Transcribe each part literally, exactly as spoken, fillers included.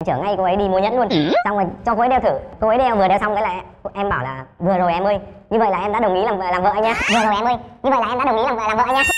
chở ngay cô ấy đi mua nhẫn luôn. Xong rồi cho cô ấy đeo thử. Cô ấy đeo, vừa đeo xong cái là em bảo là vừa rồi em ơi, như vậy là em đã đồng ý làm làm vợ anh nhá. Vừa rồi em ơi, như vậy là em đã đồng ý làm làm vợ anh nhá.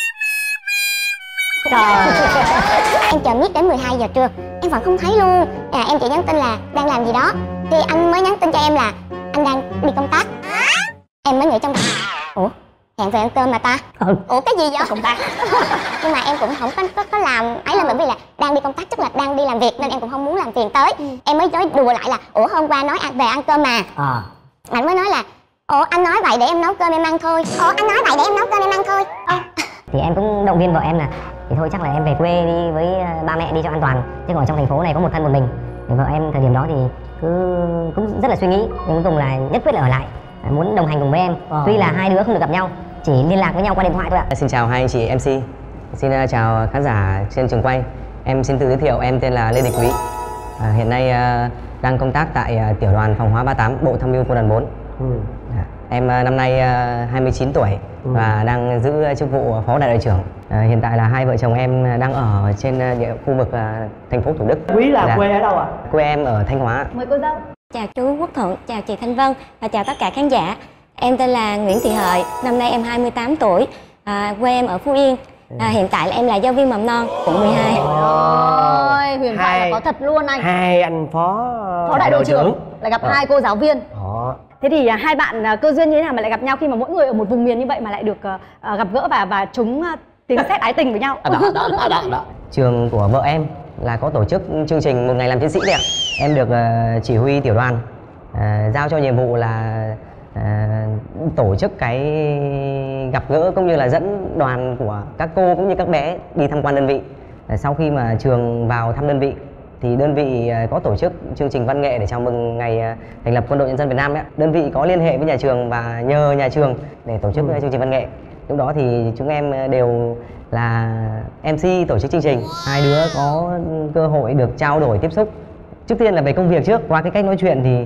Trời. Em chờ miết đến mười hai giờ trưa em vẫn không thấy luôn. À, em chỉ nhắn tin là đang làm gì đó thì anh mới nhắn tin cho em là anh đang đi công tác. Em mới nghĩ trong ủa hẹn về ăn cơm mà ta. Ừ. Ủa cái gì vậy công tác? Nhưng mà em cũng không có có, có làm ấy là bởi vì là đang đi công tác, tức là đang đi làm việc nên em cũng không muốn làm phiền tới. Ừ. Em mới nói đùa lại là ủa hôm qua nói về ăn cơm mà. À. Anh mới nói là ủa anh nói vậy để em nấu cơm em ăn thôi. Ủa anh nói vậy để em nấu cơm em ăn thôi. Ờ. Thì em cũng động viên vợ em là thì thôi chắc là em về quê đi với ba mẹ đi cho an toàn, chứ còn trong thành phố này có một thân một mình. Thì vợ em thời điểm đó thì cứ cũng rất là suy nghĩ, nhưng cuối cùng là nhất quyết là ở lại, muốn đồng hành cùng với em. À. Tuy là hai đứa không được gặp nhau, chỉ liên lạc với nhau qua điện thoại thôi ạ. Xin chào hai anh chị em xê, xin chào khán giả trên trường quay. Em xin tự giới thiệu, em tên là Lê Đình Quý. À, hiện nay uh, đang công tác tại uh, tiểu đoàn phòng hóa ba tám, Bộ Tham mưu Quân đoàn bốn. Ừ. À, em uh, năm nay uh, hai mươi chín tuổi. Ừ. Và đang giữ chức vụ phó đại đội trưởng. À, hiện tại là hai vợ chồng em đang ở trên địa, khu vực uh, thành phố Thủ Đức. Quý là dạ. Quê ở đâu ạ? À? Quê em ở Thanh Hóa. Mời cô dâu. Chào chú Quốc Thuận, chào chị Thanh Vân và chào tất cả khán giả. Em tên là Nguyễn Thị Hợi, năm nay em hai mươi tám tuổi, à, quê em ở Phú Yên. À, hiện tại là em là giáo viên mầm non quận mười hai. Ôi, huyền thoại là có thật luôn anh. Hai anh phó phó đại đội trưởng lại gặp à. hai cô giáo viên. Đó. Thế thì hai bạn cơ duyên như thế nào mà lại gặp nhau khi mà mỗi người ở một vùng miền như vậy mà lại được uh, gặp gỡ và và chúng uh, tiếng sét ái tình với nhau? Đó, đó, đó, đó, đó. Trường của vợ em là có tổ chức chương trình Một Ngày Làm Chiến Sĩ đấy ạ. Em được uh, chỉ huy tiểu đoàn, uh, giao cho nhiệm vụ là uh, tổ chức cái gặp gỡ cũng như là dẫn đoàn của các cô cũng như các bé đi tham quan đơn vị. Uh, sau khi mà trường vào thăm đơn vị thì đơn vị có tổ chức chương trình văn nghệ để chào mừng ngày thành lập Quân đội Nhân dân Việt Nam ấy. Đơn vị có liên hệ với nhà trường và nhờ nhà trường để tổ chức ừ. chương trình văn nghệ. Lúc đó thì chúng em đều là em xê tổ chức chương trình. Hai đứa có cơ hội được trao đổi tiếp xúc. Trước tiên là về công việc trước, qua cái cách nói chuyện thì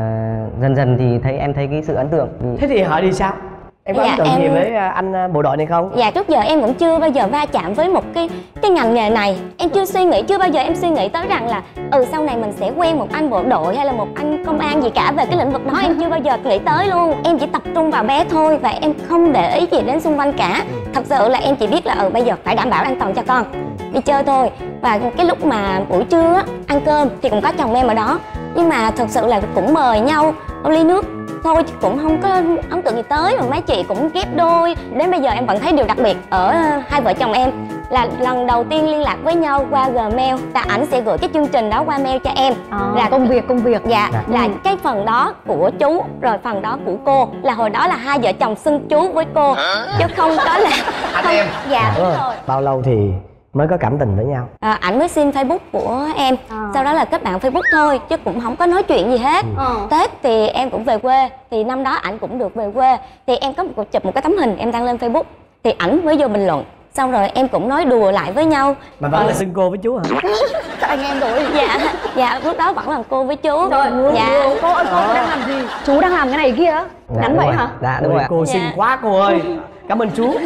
uh, dần dần thì thấy em thấy cái sự ấn tượng. Thế thì hỏi đi sao? Em có dạ, ấn tượng em... gì với anh bộ đội này không? Dạ trước giờ em cũng chưa bao giờ va chạm với một cái cái ngành nghề này. Em chưa suy nghĩ, chưa bao giờ em suy nghĩ tới rằng là ừ sau này mình sẽ quen một anh bộ đội hay là một anh công an gì cả về cái lĩnh vực đó. Em chưa bao giờ nghĩ tới luôn. Em chỉ tập trung vào bé thôi và em không để ý gì đến xung quanh cả. Thật sự là em chỉ biết là ừ bây giờ phải đảm bảo an toàn cho con, đi chơi thôi. Và cái lúc mà buổi trưa á, ăn cơm thì cũng có chồng em ở đó. Nhưng mà thật sự là cũng mời nhau một ly nước thôi chứ cũng không có ấn tượng gì tới, mà mấy chị cũng ghép đôi. Đến bây giờ em vẫn thấy điều đặc biệt ở hai vợ chồng em là lần đầu tiên liên lạc với nhau qua Gmail, là ảnh sẽ gửi cái chương trình đó qua mail cho em. À, là công việc công việc dạ, dạ là ừ. cái phần đó của chú rồi phần đó của cô, là hồi đó là hai vợ chồng xưng chú với cô chứ không có là anh không, em. Dạ đúng rồi. Bao lâu thì mới có cảm tình với nhau? À, ảnh mới xin Facebook của em, à. sau đó là kết bạn Facebook thôi chứ cũng không có nói chuyện gì hết. ừ. Tết thì em cũng về quê, thì năm đó ảnh cũng được về quê, thì em có một chụp một cái tấm hình em đăng lên Facebook, thì ảnh mới vô bình luận, xong rồi em cũng nói đùa lại với nhau. Mà vẫn ừ. là xưng cô với chú hả? Chắc anh em rồi. Dạ, dạ lúc đó vẫn làm cô với chú. Rồi, dạ. cô ơi, cô đang làm gì? Chú đang làm cái này kia á? Dạ, Ngắn vậy rồi. hả? Dạ đúng rồi. Cô dạ. xinh quá cô ơi. Cảm ơn chú.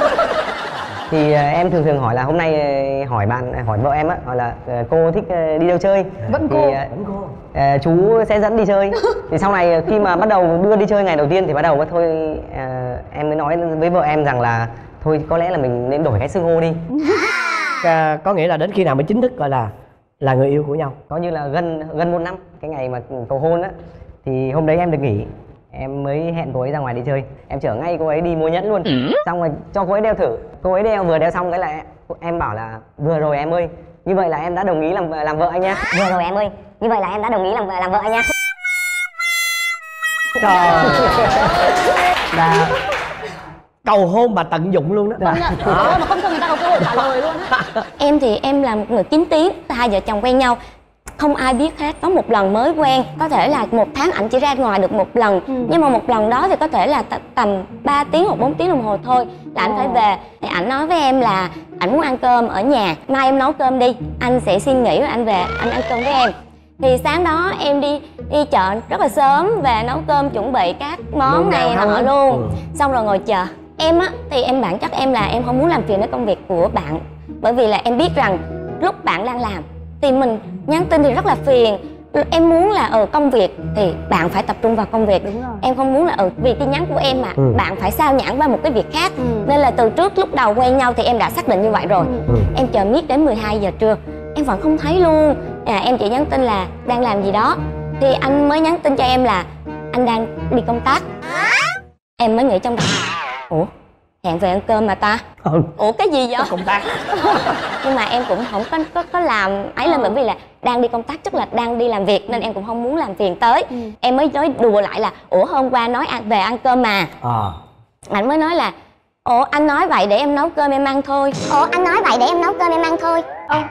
Thì uh, em thường thường hỏi là hôm nay uh, hỏi bạn hỏi vợ em á, hỏi là uh, cô thích uh, đi đâu chơi. Vẫn thì, cô. Uh, Vẫn cô. Uh, chú sẽ dẫn đi chơi. Thì sau này uh, khi mà bắt đầu đưa đi chơi ngày đầu tiên thì bắt đầu mới thôi uh, em mới nói với vợ em rằng là thôi có lẽ là mình nên đổi cái xưng hô đi. À, có nghĩa là đến khi nào mới chính thức gọi là là người yêu của nhau? Có như là gần gần một năm, cái ngày mà cầu hôn á, thì hôm đấy em được nghỉ, em mới hẹn cô ấy ra ngoài đi chơi. Em chở ngay cô ấy đi mua nhẫn luôn. ừ. Xong rồi cho cô ấy đeo thử. Cô ấy đeo, vừa đeo xong cái là em bảo là vừa rồi em ơi, như vậy là em đã đồng ý làm làm vợ anh nhá. Vừa rồi em ơi, như vậy là em đã đồng ý làm làm vợ anh nhá. Trời. Là cầu hôn mà tận dụng luôn đó. Vâng ạ. Đó. Mà không cho người ta có cơ hội trả lời luôn á. Em thì em là một người kín tiếng, hai vợ chồng quen nhau không ai biết hết. Có một lần mới quen, có thể là một tháng ảnh chỉ ra ngoài được một lần. ừ. Nhưng mà một lần đó thì có thể là tầm ba tiếng hoặc bốn tiếng đồng hồ thôi là ảnh phải về. Thì ảnh nói với em là ảnh muốn ăn cơm ở nhà, mai em nấu cơm đi, anh sẽ xin nghỉ rồi anh về anh ăn cơm với em. Thì sáng đó em đi đi chợ rất là sớm, về nấu cơm chuẩn bị các món này nọ luôn. ừ. Xong rồi ngồi chờ. Em á thì em bản chất em là em không muốn làm phiền đến công việc của bạn, bởi vì là em biết rằng lúc bạn đang làm thì mình nhắn tin thì rất là phiền. Em muốn là ở công việc thì bạn phải tập trung vào công việc. Đúng rồi. Em không muốn là ở vì tin nhắn của em mà ừ. bạn phải sao nhãng qua một cái việc khác. ừ. Nên là từ trước lúc đầu quen nhau thì em đã xác định như vậy rồi. ừ. Em chờ miết đến mười hai giờ trưa em vẫn không thấy luôn. À, em chỉ nhắn tin là đang làm gì đó thì anh mới nhắn tin cho em là anh đang đi công tác. Em mới nghĩ trong đầu ủa hẹn về ăn cơm mà ta. Ừ. Ủa cái gì vậy? Công tác. Nhưng mà em cũng không có có, có làm ấy lên, bởi vì là đang đi công tác tức là đang đi làm việc nên em cũng không muốn làm phiền tới. ừ. Em mới nói đùa lại là ủa hôm qua nói ăn về ăn cơm mà. Ờ. Anh mới nói là ủa anh nói vậy để em nấu cơm em ăn thôi. Ủa anh nói vậy để em nấu cơm em ăn thôi.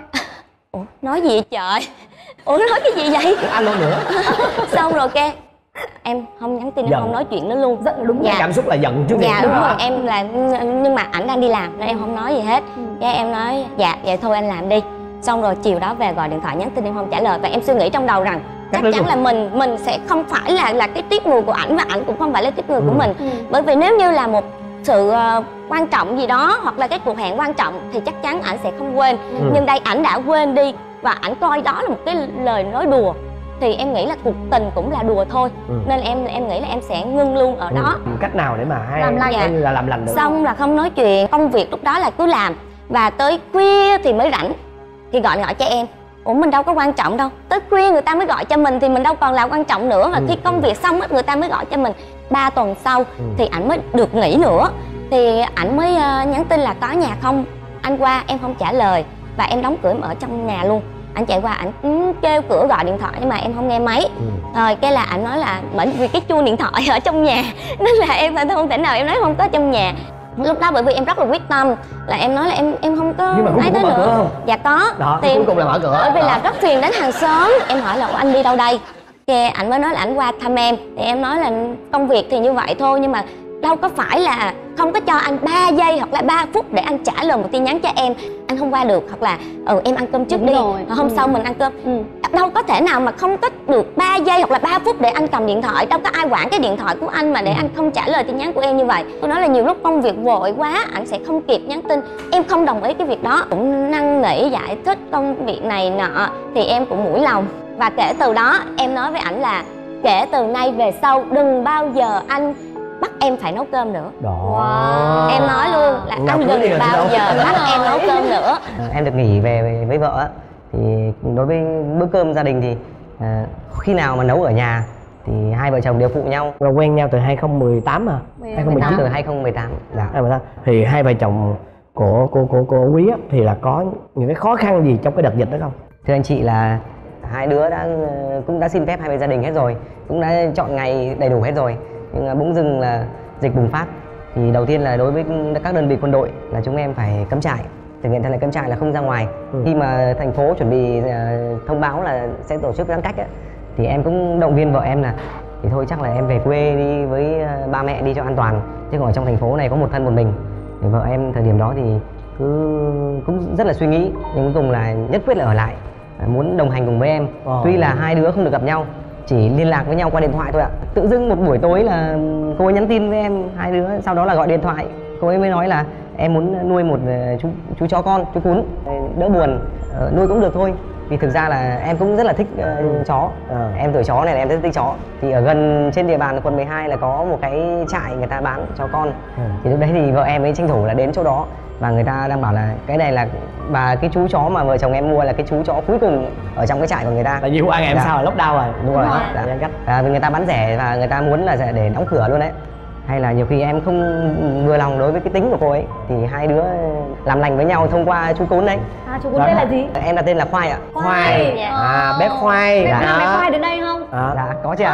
Ủa nói gì vậy trời? Ủa nói cái gì vậy? Anh luôn nữa. Xong rồi ke em không nhắn tin, em Giận. không nói chuyện nữa luôn. Giận đúng Dạ. rồi. Cảm xúc là giận trước Dạ tiên. đúng rồi, em là nhưng mà ảnh đang đi làm nên em không nói gì hết. Ừ. Cái em nói dạ vậy thôi anh làm đi. Xong rồi chiều đó về gọi điện thoại nhắn tin em không trả lời và em suy nghĩ trong đầu rằng chắc chắn là mình mình sẽ không phải là là cái tiếp người của ảnh và ảnh cũng không phải là tiếp người của Ừ. mình. Ừ. Bởi vì nếu như là một sự uh, quan trọng gì đó hoặc là cái cuộc hẹn quan trọng thì chắc chắn ảnh sẽ không quên. Ừ. Nhưng đây ảnh đã quên đi và ảnh coi đó là một cái lời nói đùa thì em nghĩ là cuộc tình cũng là đùa thôi. Ừ. Nên em em nghĩ là em sẽ ngưng luôn ở đó. Ừ. Cách nào để mà hai Làm lành. coi như là làm lành được? Xong là không nói chuyện, công việc lúc đó là cứ làm và tới khuya thì mới rảnh thì gọi gọi cho em. Ủa mình đâu có quan trọng đâu, tới khuya người ta mới gọi cho mình thì mình đâu còn là quan trọng nữa. Và ừ. khi công việc xong người ta mới gọi cho mình. Ba tuần sau ừ. thì ảnh mới được nghỉ nữa thì ảnh mới uh, nhắn tin là có nhà không anh qua. Em không trả lời và em đóng cửa em ở trong nhà luôn. Anh chạy qua ảnh ừ, kêu cửa gọi điện thoại nhưng mà em không nghe máy. Ừ. Rồi cái là ảnh nói là bởi vì cái chuông điện thoại ở trong nhà nên là em không thể nào em nói không có trong nhà. Lúc đó bởi vì em rất là quyết tâm là em nói là em em không có Nhưng mà cuối ấy cùng tới có mở nữa. cửa không? Dạ có. Đó, thì cuối cùng là mở cửa. bởi vì Đó. là rất phiền đến hàng xóm. Em hỏi là ủa anh đi đâu đây? Thì ảnh mới nói là ảnh qua thăm em. Thì em nói là công việc thì như vậy thôi nhưng mà đâu có phải là không có cho anh ba giây hoặc là ba phút để anh trả lời một tin nhắn cho em. Anh không qua được hoặc là ừ em ăn cơm trước Đúng đi rồi. hôm ừ. sau mình ăn cơm. Ừ. Đâu có thể nào mà không có được ba giây hoặc là ba phút để anh cầm điện thoại. Đâu có ai quản cái điện thoại của anh mà để anh không trả lời tin nhắn của em như vậy. Tôi nói là nhiều lúc công việc vội quá anh sẽ không kịp nhắn tin. Em không đồng ý cái việc đó. Cũng năn nỉ giải thích công việc này nọ thì em cũng mũi lòng. Và kể từ đó em nói với ảnh là kể từ nay về sau đừng bao giờ anh bắt em phải nấu cơm nữa. Đó. Wow. Em nói luôn là Nào anh cưới đi đừng rồi chứ bao đâu. giờ bắt em nấu cơm nữa. À, em được nghỉ về với vợ á, thì đối với bữa cơm gia đình thì à, khi nào mà nấu ở nhà thì hai vợ chồng đều phụ nhau. Rồi quen nhau từ hai không một tám à? hai không một tám. Từ hai không một tám. Dạ. hai không một tám. Thì hai vợ chồng của cô cô cô Quý á, thì là có những cái khó khăn gì trong cái đợt dịch đó không? Thưa anh chị là hai đứa đã cũng đã xin phép hai bên gia đình hết rồi, cũng đã chọn ngày đầy đủ hết rồi, nhưng mà bỗng dưng là dịch bùng phát thì đầu tiên là đối với các đơn vị quân đội là chúng em phải cắm trại, thực hiện theo lệnh cắm trại là không ra ngoài. Ừ. Khi mà thành phố chuẩn bị uh, thông báo là sẽ tổ chức giãn cách ấy, thì em cũng động viên vợ em là thì thôi chắc là em về quê đi với uh, ba mẹ đi cho an toàn, chứ còn ở trong thành phố này có một thân một mình. Thì vợ em thời điểm đó thì cứ cũng rất là suy nghĩ nhưng cuối cùng là nhất quyết là ở lại, muốn đồng hành cùng với em. Ờ. Tuy là hai đứa không được gặp nhau, chỉ liên lạc với nhau qua điện thoại thôi ạ. Tự dưng một buổi tối là cô ấy nhắn tin với em, hai đứa sau đó là gọi điện thoại, cô ấy mới nói là em muốn nuôi một chú chú chó con, chú cún, đỡ buồn, ờ, nuôi cũng được thôi. Vì thực ra là em cũng rất là thích uh, chó, À. em tuổi chó này là em rất thích chó. Thì ở gần trên địa bàn quận mười hai là có một cái trại người ta bán chó con. Ừ. Thì lúc đấy thì vợ em mới tranh thủ là đến chỗ đó và người ta đang bảo là cái này là và cái chú chó mà vợ chồng em mua là cái chú chó cuối cùng ở trong cái trại của người ta. Là như quan em Dạ. sao là lockdown rồi. Đúng rồi, Dạ. dạ. À, vì người ta bán rẻ và người ta muốn là để đóng cửa luôn đấy. Hay là nhiều khi em không vừa lòng đối với cái tính của cô ấy thì hai đứa làm lành với nhau thông qua chú cún đấy. À, chú cún tên là gì? Em đặt tên là Khoai ạ. Khoai. Dạ. À, bé Khoai. Bé Dạ. nào bé Khoai đến đây không? À. Dạ, có chứ ạ.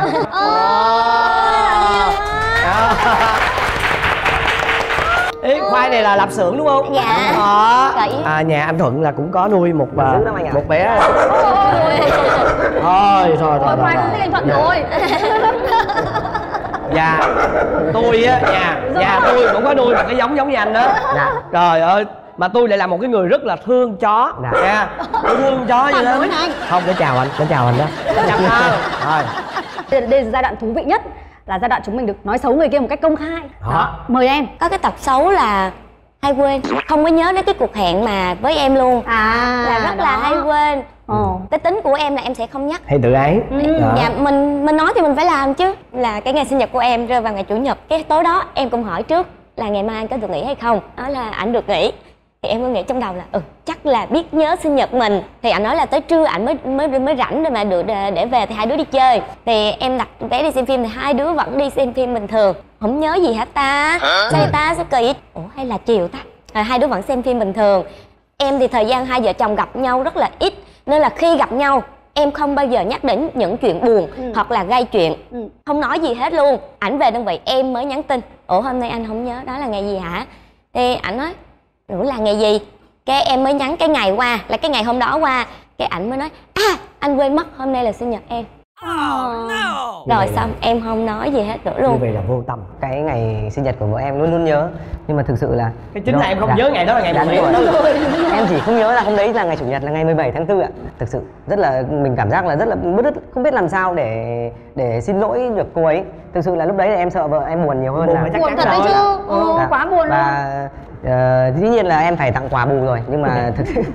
Ý, Khoai này là lạp xưởng đúng không? Dạ. Đó. Vậy. À, nhà anh Thuận là cũng có nuôi một à, Dữ lắm anh ạ. một bé. Thôi, thôi, thôi, Rồi Khoai thôi, cũng thích anh Thuận Dạ. rồi. Dạ, tôi á, nhà nhà tôi cũng có nuôi một cái giống giống như anh đó. Dạ. Trời ơi, mà tôi lại là một cái người rất là thương chó. Dạ. Nha, tôi thương chó vậy lắm. Không, để chào anh, để chào anh đó. Chào anh. Rồi. Đây, đây là giai đoạn thú vị nhất, là giai đoạn chúng mình được nói xấu người kia một cách công khai. Đó. Mời em. Có cái tật xấu là hay quên, không có nhớ đến cái cuộc hẹn mà với em luôn. À, Là rất đó. là hay quên. Ồ. Cái tính của em là em sẽ không nhắc. Hay tự ái. Ừ. Đó. Dạ mình mình nói thì mình phải làm chứ. Là cái ngày sinh nhật của em rơi vào ngày chủ nhật. Cái tối đó em cũng hỏi trước là ngày mai anh có được nghỉ hay không. Đó là ảnh được nghỉ. Thì em cứ nghĩ trong đầu là ừ chắc là biết nhớ sinh nhật mình. Thì ảnh nói là tới trưa ảnh mới mới mới rảnh rồi mà được để về thì hai đứa đi chơi. Thì em đặt vé đi xem phim thì hai đứa vẫn đi xem phim bình thường. Không nhớ gì hả ta? Sao ta sao kỳ? Ủa hay là chiều ta? Rồi hai đứa vẫn xem phim bình thường. Em thì thời gian hai vợ chồng gặp nhau rất là ít, nên là khi gặp nhau em không bao giờ nhắc đến những chuyện buồn ừ. hoặc là gây chuyện, ừ. không nói gì hết luôn. Ảnh về đơn vị em mới nhắn tin, ủa hôm nay anh không nhớ đó là ngày gì hả? Thì ảnh nói ủa là ngày gì? Cái em mới nhắn cái ngày qua, là cái ngày hôm đó qua. Cái ảnh mới nói à anh quên mất hôm nay là sinh nhật em. Oh, no. Rồi xong em không nói gì hết nữa luôn. Như vậy là vô tâm. Cái ngày sinh nhật của vợ em luôn luôn nhớ, nhưng mà thực sự là cái chính là em không dạ. nhớ ngày đó là ngày mười bảy. Em chỉ không nhớ là hôm đấy là ngày chủ nhật, là ngày mười bảy tháng tư ạ. Thực sự rất là mình cảm giác là rất là bứt rứt, không biết làm sao để để xin lỗi được cô ấy. Thực sự là lúc đấy là em sợ vợ em buồn nhiều hơn. Buồn, là buồn thật đấy chứ. Ừ, dạ. Quá buồn luôn. Và uh, dĩ nhiên là em phải tặng quà bù rồi, nhưng mà thực sự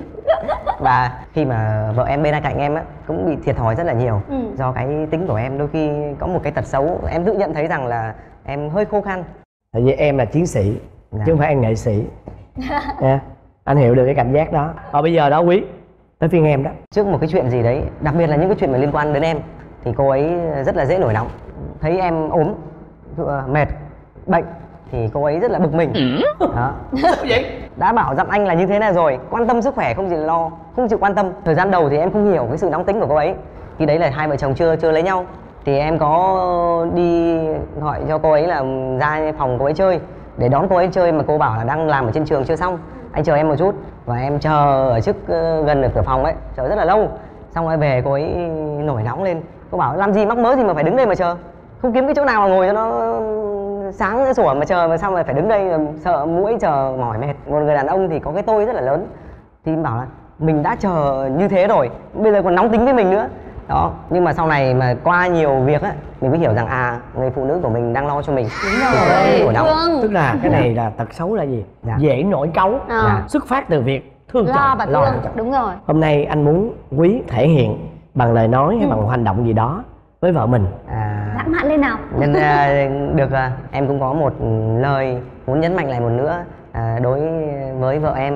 và khi mà vợ em bên cạnh em á cũng bị thiệt thòi rất là nhiều, ừ. do cái tính của em đôi khi có một cái tật xấu, em tự nhận thấy rằng là em hơi khô khan. Tại vì em là chiến sĩ, dạ. chứ không phải em nghệ sĩ. Yeah. Anh hiểu được cái cảm giác đó. Ờ bây giờ đó Quý, tới phiên em đó. Trước một cái chuyện gì đấy, đặc biệt là những cái chuyện mà liên quan đến em, thì cô ấy rất là dễ nổi nóng. Thấy em ốm, mệt, bệnh thì cô ấy rất là bực mình. Đó. Sao vậy? Đã bảo dặn anh là như thế này rồi, quan tâm sức khỏe không chịu lo, không chịu quan tâm. Thời gian đầu thì em không hiểu cái sự nóng tính của cô ấy. Khi đấy là hai vợ chồng chưa chưa lấy nhau, thì em có đi gọi cho cô ấy là ra phòng cô ấy chơi để đón cô ấy chơi, mà cô bảo là đang làm ở trên trường chưa xong, anh chờ em một chút. Và em chờ ở trước gần được cửa phòng ấy, chờ rất là lâu. Xong rồi về cô ấy nổi nóng lên, cô bảo làm gì mắc mớ gì mà phải đứng đây mà chờ, không kiếm cái chỗ nào mà ngồi cho nó sáng sủa mà chờ, mà xong rồi phải đứng đây sợ mũi chờ mỏi mệt. Một người đàn ông thì có cái tôi rất là lớn, thì bảo là mình đã chờ như thế rồi, bây giờ còn nóng tính với mình nữa. Đó, nhưng mà sau này mà qua nhiều việc á, mình mới hiểu rằng à, người phụ nữ của mình đang lo cho mình. Đúng rồi. Vâng. Tức là cái này là tật xấu là gì? Dạ. Dễ nổi cáu, à. dạ. xuất phát từ việc thương lo chồng, và lo thương. Chồng. Đúng rồi. Hôm nay anh muốn Quý thể hiện bằng lời nói hay ừ. bằng hành động gì đó với vợ mình. À, lãng mạn lên nào. Nên uh, được uh, em cũng có một lời muốn nhấn mạnh lại một nữa uh, đối với vợ em.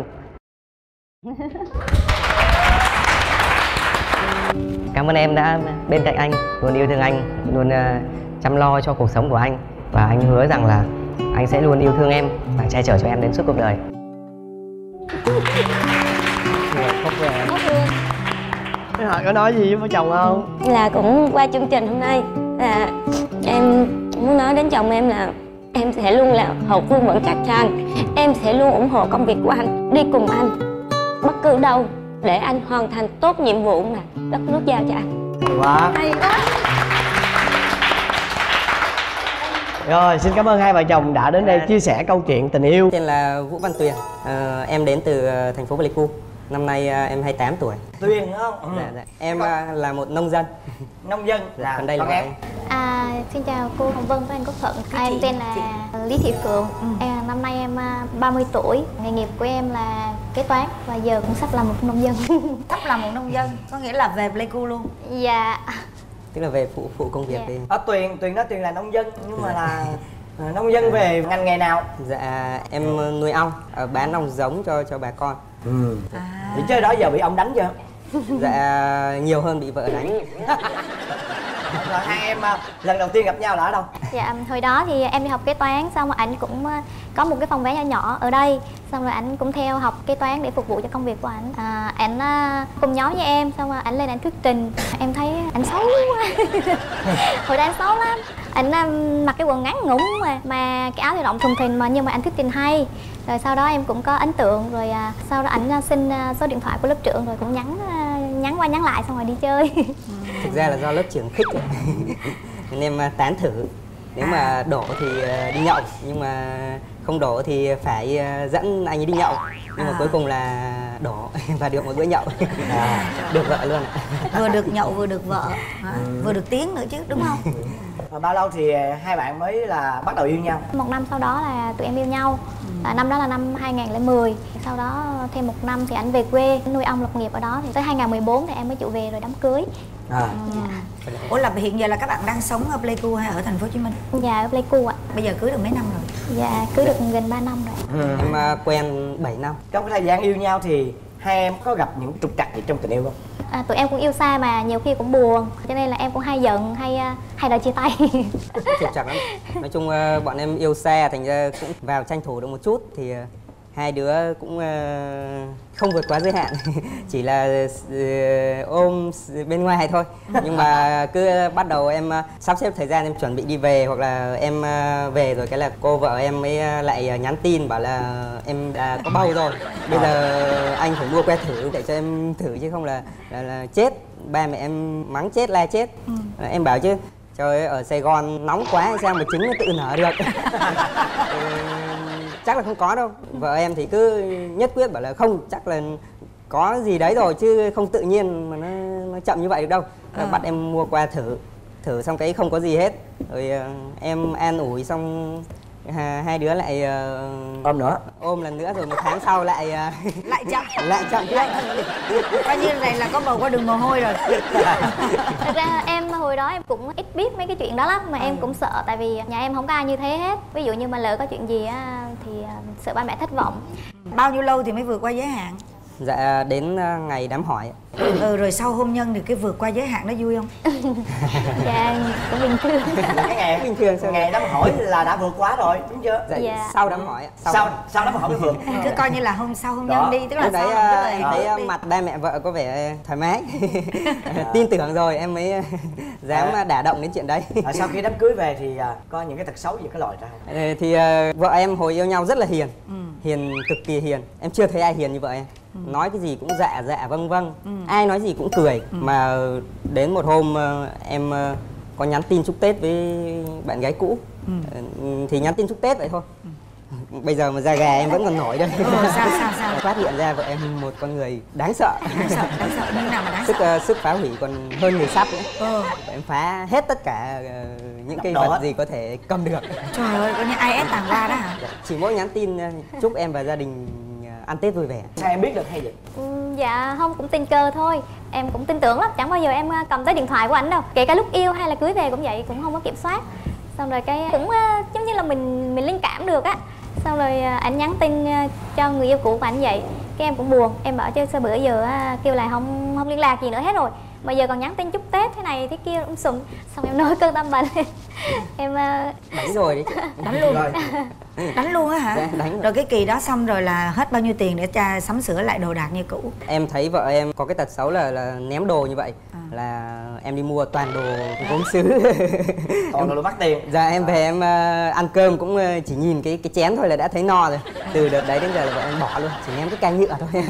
Cảm ơn em đã bên cạnh anh, luôn yêu thương anh, luôn uh, chăm lo cho cuộc sống của anh. Và anh hứa rằng là anh sẽ luôn yêu thương em và che chở cho em đến suốt cuộc đời. Thế họ có nói gì với vợ chồng không? Là cũng qua chương trình hôm nay là em muốn nói đến chồng em là em sẽ luôn là hậu phương vững chắc cho anh. Em sẽ luôn ủng hộ công việc của anh, đi cùng anh bất cứ đâu để anh hoàn thành tốt nhiệm vụ mà đất nước giao cho anh. Hay quá. Hay quá. Rồi, xin cảm ơn hai vợ chồng đã đến đây chia sẻ câu chuyện tình yêu. Tên là Vũ Văn Tuyền, à, em đến từ thành phố Pleiku. Năm nay à, em hai mươi tám tuổi. Tuyền đúng không? Ừ. Dạ, dạ. Em à, là một nông dân. Nông dân. Dạ, còn đây là em. À, xin chào cô Hồng Vân và anh Quốc Thuận. À, em tên là Lý Thị Phượng. Ừ. Em, năm nay em ba mươi tuổi. Nghề nghiệp của em là kế toán và giờ cũng sắp là một nông dân. Sắp là một nông dân, có nghĩa là về Pleiku luôn. Dạ. Tức là về phụ phụ công việc. Dạ. Đi. Ở Tuyền, Tuyền nói Tuyền là nông dân nhưng mà là nông dân về ngành nghề nào? Dạ em nuôi ong, bán ong giống cho cho bà con. Ừ. À. Thì chơi đó giờ bị ông đánh chưa? Dạ nhiều hơn bị vợ đánh. Rồi hai em lần đầu tiên gặp nhau là ở đâu? Dạ hồi đó thì em đi học kế toán, xong rồi ảnh cũng có một cái phòng vé nhỏ nhỏ ở đây, xong rồi ảnh cũng theo học kế toán để phục vụ cho công việc của ảnh. À, ảnh cùng nhóm với em, xong rồi ảnh lên ảnh thuyết trình, em thấy ảnh xấu quá. Hồi đó ảnh xấu lắm, ảnh mặc cái quần ngắn ngủn mà mà cái áo thì rộng thùng thình mà, nhưng mà ảnh thuyết trình hay. Rồi sau đó em cũng có ấn tượng, rồi à, sau đó ảnh xin số điện thoại của lớp trưởng, rồi cũng nhắn nhắn qua nhắn lại, xong rồi đi chơi. Thực ra là do lớp trưởng thích nên em tán thử. Nếu mà đổ thì đi nhậu, nhưng mà không đổ thì phải dẫn anh ấy đi nhậu. Nhưng mà cuối cùng là đổ và được một bữa nhậu. À, được vợ luôn. Vừa được nhậu vừa được vợ, à, ừ. vừa được tiếng nữa chứ đúng không? Và bao lâu thì hai bạn mới là bắt đầu yêu nhau? Một năm sau đó là tụi em yêu nhau. À, năm đó là năm hai nghìn lẻ mười. Sau đó thêm một năm thì anh về quê nuôi ong lập nghiệp ở đó. Thì tới hai nghìn mười bốn thì em mới chịu về rồi đám cưới. À. Dạ. Ủa là hiện giờ là các bạn đang sống ở Pleiku hay ở thành phố Hồ Chí Minh? Dạ ở Pleiku ạ. Bây giờ cưới được mấy năm rồi? Dạ cưới được gần ba năm rồi. Ừ. Em uh, quen bảy năm. Trong cái thời gian yêu nhau thì hai em có gặp những trục trặc gì trong tình yêu không? À, tụi em cũng yêu xa mà nhiều khi cũng buồn, cho nên là em cũng hay giận, hay hay đòi chia tay. Trục trặc lắm. Nói chung uh, bọn em yêu xa thành ra cũng vào tranh thủ được một chút thì uh, hai đứa cũng uh, không vượt quá giới hạn. Chỉ là uh, ôm bên ngoài thôi. Nhưng mà cứ bắt đầu em uh, sắp xếp thời gian em chuẩn bị đi về, hoặc là em uh, về rồi cái là cô vợ em mới uh, lại uh, nhắn tin bảo là em đã có bầu rồi. Bây giờ anh phải mua que thử để cho em thử chứ không là là, là chết. Ba mẹ em mắng chết la chết. Ừ. Em bảo chứ trời ơi, ở Sài Gòn nóng quá sao mà trứng nó tự nở được. Chắc là không có đâu. Vợ em thì cứ nhất quyết bảo là không, chắc là có gì đấy rồi chứ không tự nhiên mà nó, nó chậm như vậy được đâu. À. Bắt em mua qua thử, thử xong cái không có gì hết. Rồi uh, em an ủi xong à, hai đứa lại uh, ôm nữa, ôm lần nữa rồi một tháng sau lại uh, lại chậm, lại chậm tiếp. Coi như này là có bầu qua đường mồ hôi rồi. Thật ra em hồi đó em cũng ít biết mấy cái chuyện đó lắm, mà em cũng sợ tại vì nhà em không có ai như thế hết. Ví dụ như mà lỡ có chuyện gì á thì sợ ba mẹ thất vọng. Bao nhiêu lâu thì mới vượt qua giới hạn? Dạ đến ngày đám hỏi. Ừ, rồi sau hôn nhân thì cái vượt qua giới hạn nó vui không? Dạ cũng bình thường. Cái ngày bình thường sau ngày đám hỏi là đã vượt quá rồi đúng chưa? Dạ, dạ. Sau đám hỏi. Sau sau, sau đám hỏi mới vượt. Cứ coi như là hôm sau hôn nhân đó. Đi, tức là đấy, sau em thấy mặt ba mẹ vợ có vẻ thoải mái. Tin tưởng rồi em mới dám à. đả động đến chuyện đấy. À, sau khi đám cưới về thì uh, có những cái tật xấu gì có lòi ra không? À, thì uh, vợ em hồi yêu nhau rất là hiền. Ừ. Hiền cực kỳ hiền. Em chưa thấy ai hiền như vợ em. Ừ. Nói cái gì cũng dạ dạ vâng vâng. Ừ. Ai nói gì cũng cười. Ừ. Mà đến một hôm uh, em uh, có nhắn tin chúc Tết với bạn gái cũ. Ừ. Uh, thì nhắn tin chúc Tết vậy thôi. Ừ. Bây giờ mà da gà em vẫn còn nổi đây. Ừ, sao sao sao? Phát hiện ra vợ em một con người đáng sợ. Đáng sợ, đáng sợ như nào mà đáng sức, sợ? Uh, sức phá hủy còn hơn người sắp nữa. Ừ. Em phá hết tất cả uh, những cái vật gì có thể cầm được. Trời ơi, coi như ai ép tàng ra đó hả? Chỉ mỗi nhắn tin uh, chúc em và gia đình ăn Tết vui vẻ. Sao em biết được hay vậy? Ừ, dạ không, cũng tình cờ thôi. Em cũng tin tưởng lắm, chẳng bao giờ em cầm tới điện thoại của ảnh đâu. Kể cả lúc yêu hay là cưới về cũng vậy, cũng không có kiểm soát. Xong rồi cái cũng uh, giống như là mình mình linh cảm được á. Xong rồi uh, ảnh nhắn tin uh, cho người yêu cũ của ảnh vậy. Cái em cũng buồn, em bảo chứ sao bữa giờ uh, kêu là không không liên lạc gì nữa hết rồi. Mà giờ còn nhắn tin chúc Tết thế này thế kia cũng sụn. Xong em nổi cơn tâm bệnh. Em uh... đánh rồi đấy chứ. Đánh luôn rồi. Đánh luôn á hả? Dạ, đánh rồi. Rồi cái kỳ đó xong rồi là hết bao nhiêu tiền để cha sắm sửa lại đồ đạc như cũ? Em thấy vợ em có cái tật xấu là, là ném đồ như vậy. À. Là em đi mua toàn đồ gốm sứ. Toàn đồ mắc tiền. Dạ em về em uh, ăn cơm cũng uh, chỉ nhìn cái cái chén thôi là đã thấy no rồi. Từ đợt đấy đến giờ là vợ em bỏ luôn, chỉ ném cái can nhựa thôi.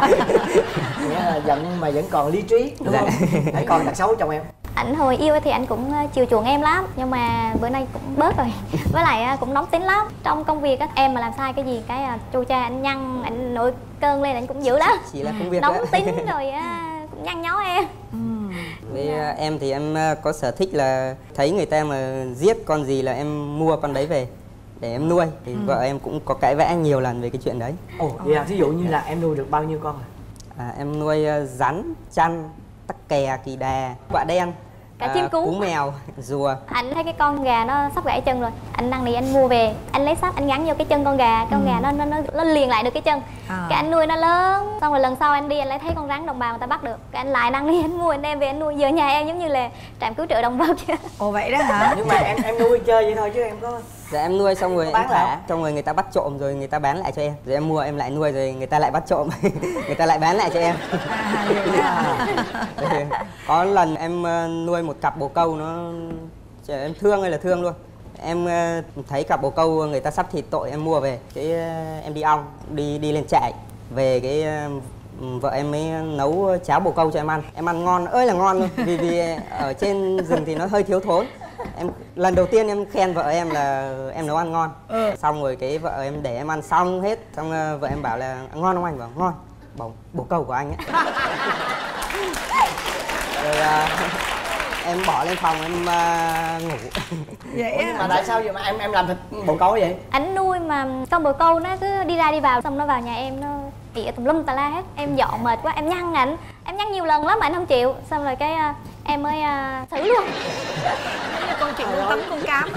Nghĩa là giận mà vẫn còn lý trí đúng dạ. không? Hãy còn tật xấu trong em. Ảnh hồi yêu thì anh cũng chiều chuộng em lắm, nhưng mà bữa nay cũng bớt rồi. Với lại cũng nóng tính lắm. Trong công việc á, em mà làm sai cái gì cái chu cha anh nhăn, anh nổi cơn lên anh cũng dữ lắm. Chỉ là công việc nóng đó. tính rồi cũng nhăn nhó em. Ừ. Với em thì em có sở thích là thấy người ta mà giết con gì là em mua con đấy về để em nuôi. Thì ừ. vợ em cũng có cãi vã nhiều lần về cái chuyện đấy. Ồ, vậy là ví dụ như là em nuôi được bao nhiêu con rồi? À, em nuôi rắn, chăn, tắc kè, kỳ đà, quạ đen, cả chim cú, cú mèo, rùa. Anh thấy cái con gà nó sắp gãy chân rồi, anh năn nỉ anh mua về, anh lấy sắt anh gắn vô cái chân con gà, con ừ. gà nó, nó nó nó liền lại được cái chân. À. Cái anh nuôi nó lớn, xong rồi lần sau anh đi anh lại thấy con rắn đồng bào người ta bắt được, cái anh lại năn nỉ anh mua, anh đem về anh nuôi. Giờ nhà em giống như là trạm cứu trợ động vật. Ồ vậy đó hả? Nhưng mà em em nuôi chơi vậy thôi chứ em có. Dạ em nuôi xong rồi em thả, xong rồi người ta bắt trộm rồi người ta bán lại cho em. Rồi em mua em lại nuôi rồi người ta lại bắt trộm, người ta lại bán lại cho em. À, có lần em nuôi một cặp bồ câu nó em thương hay là thương luôn. Em thấy cặp bồ câu người ta sắp thịt tội em mua về, cái em đi ong đi đi lên trại về cái vợ em mới nấu cháo bồ câu cho em ăn. Em ăn ngon ơi là ngon luôn, vì vì ở trên rừng thì nó hơi thiếu thốn. Em lần đầu tiên em khen vợ em là em nấu ăn ngon. Ừ. Xong rồi cái vợ em để em ăn xong hết, xong vợ em bảo là ngon không anh? Bảo ngon. bồ, bồ câu của anh ấy. Rồi uh, em bỏ lên phòng em uh, ngủ. Vậy á? Mà tại sao vậy mà em em làm thịt bồ câu vậy? Anh nuôi mà con bồ câu nó cứ đi ra đi vào, xong nó vào nhà em nó ỉa tùm lum tà la hết. Em dọn mệt quá, em nhăn ảnh, em nhăn nhiều lần lắm mà anh không chịu. Xong rồi cái uh, em mới uh, xử luôn. Con chuyện con tắm con cám.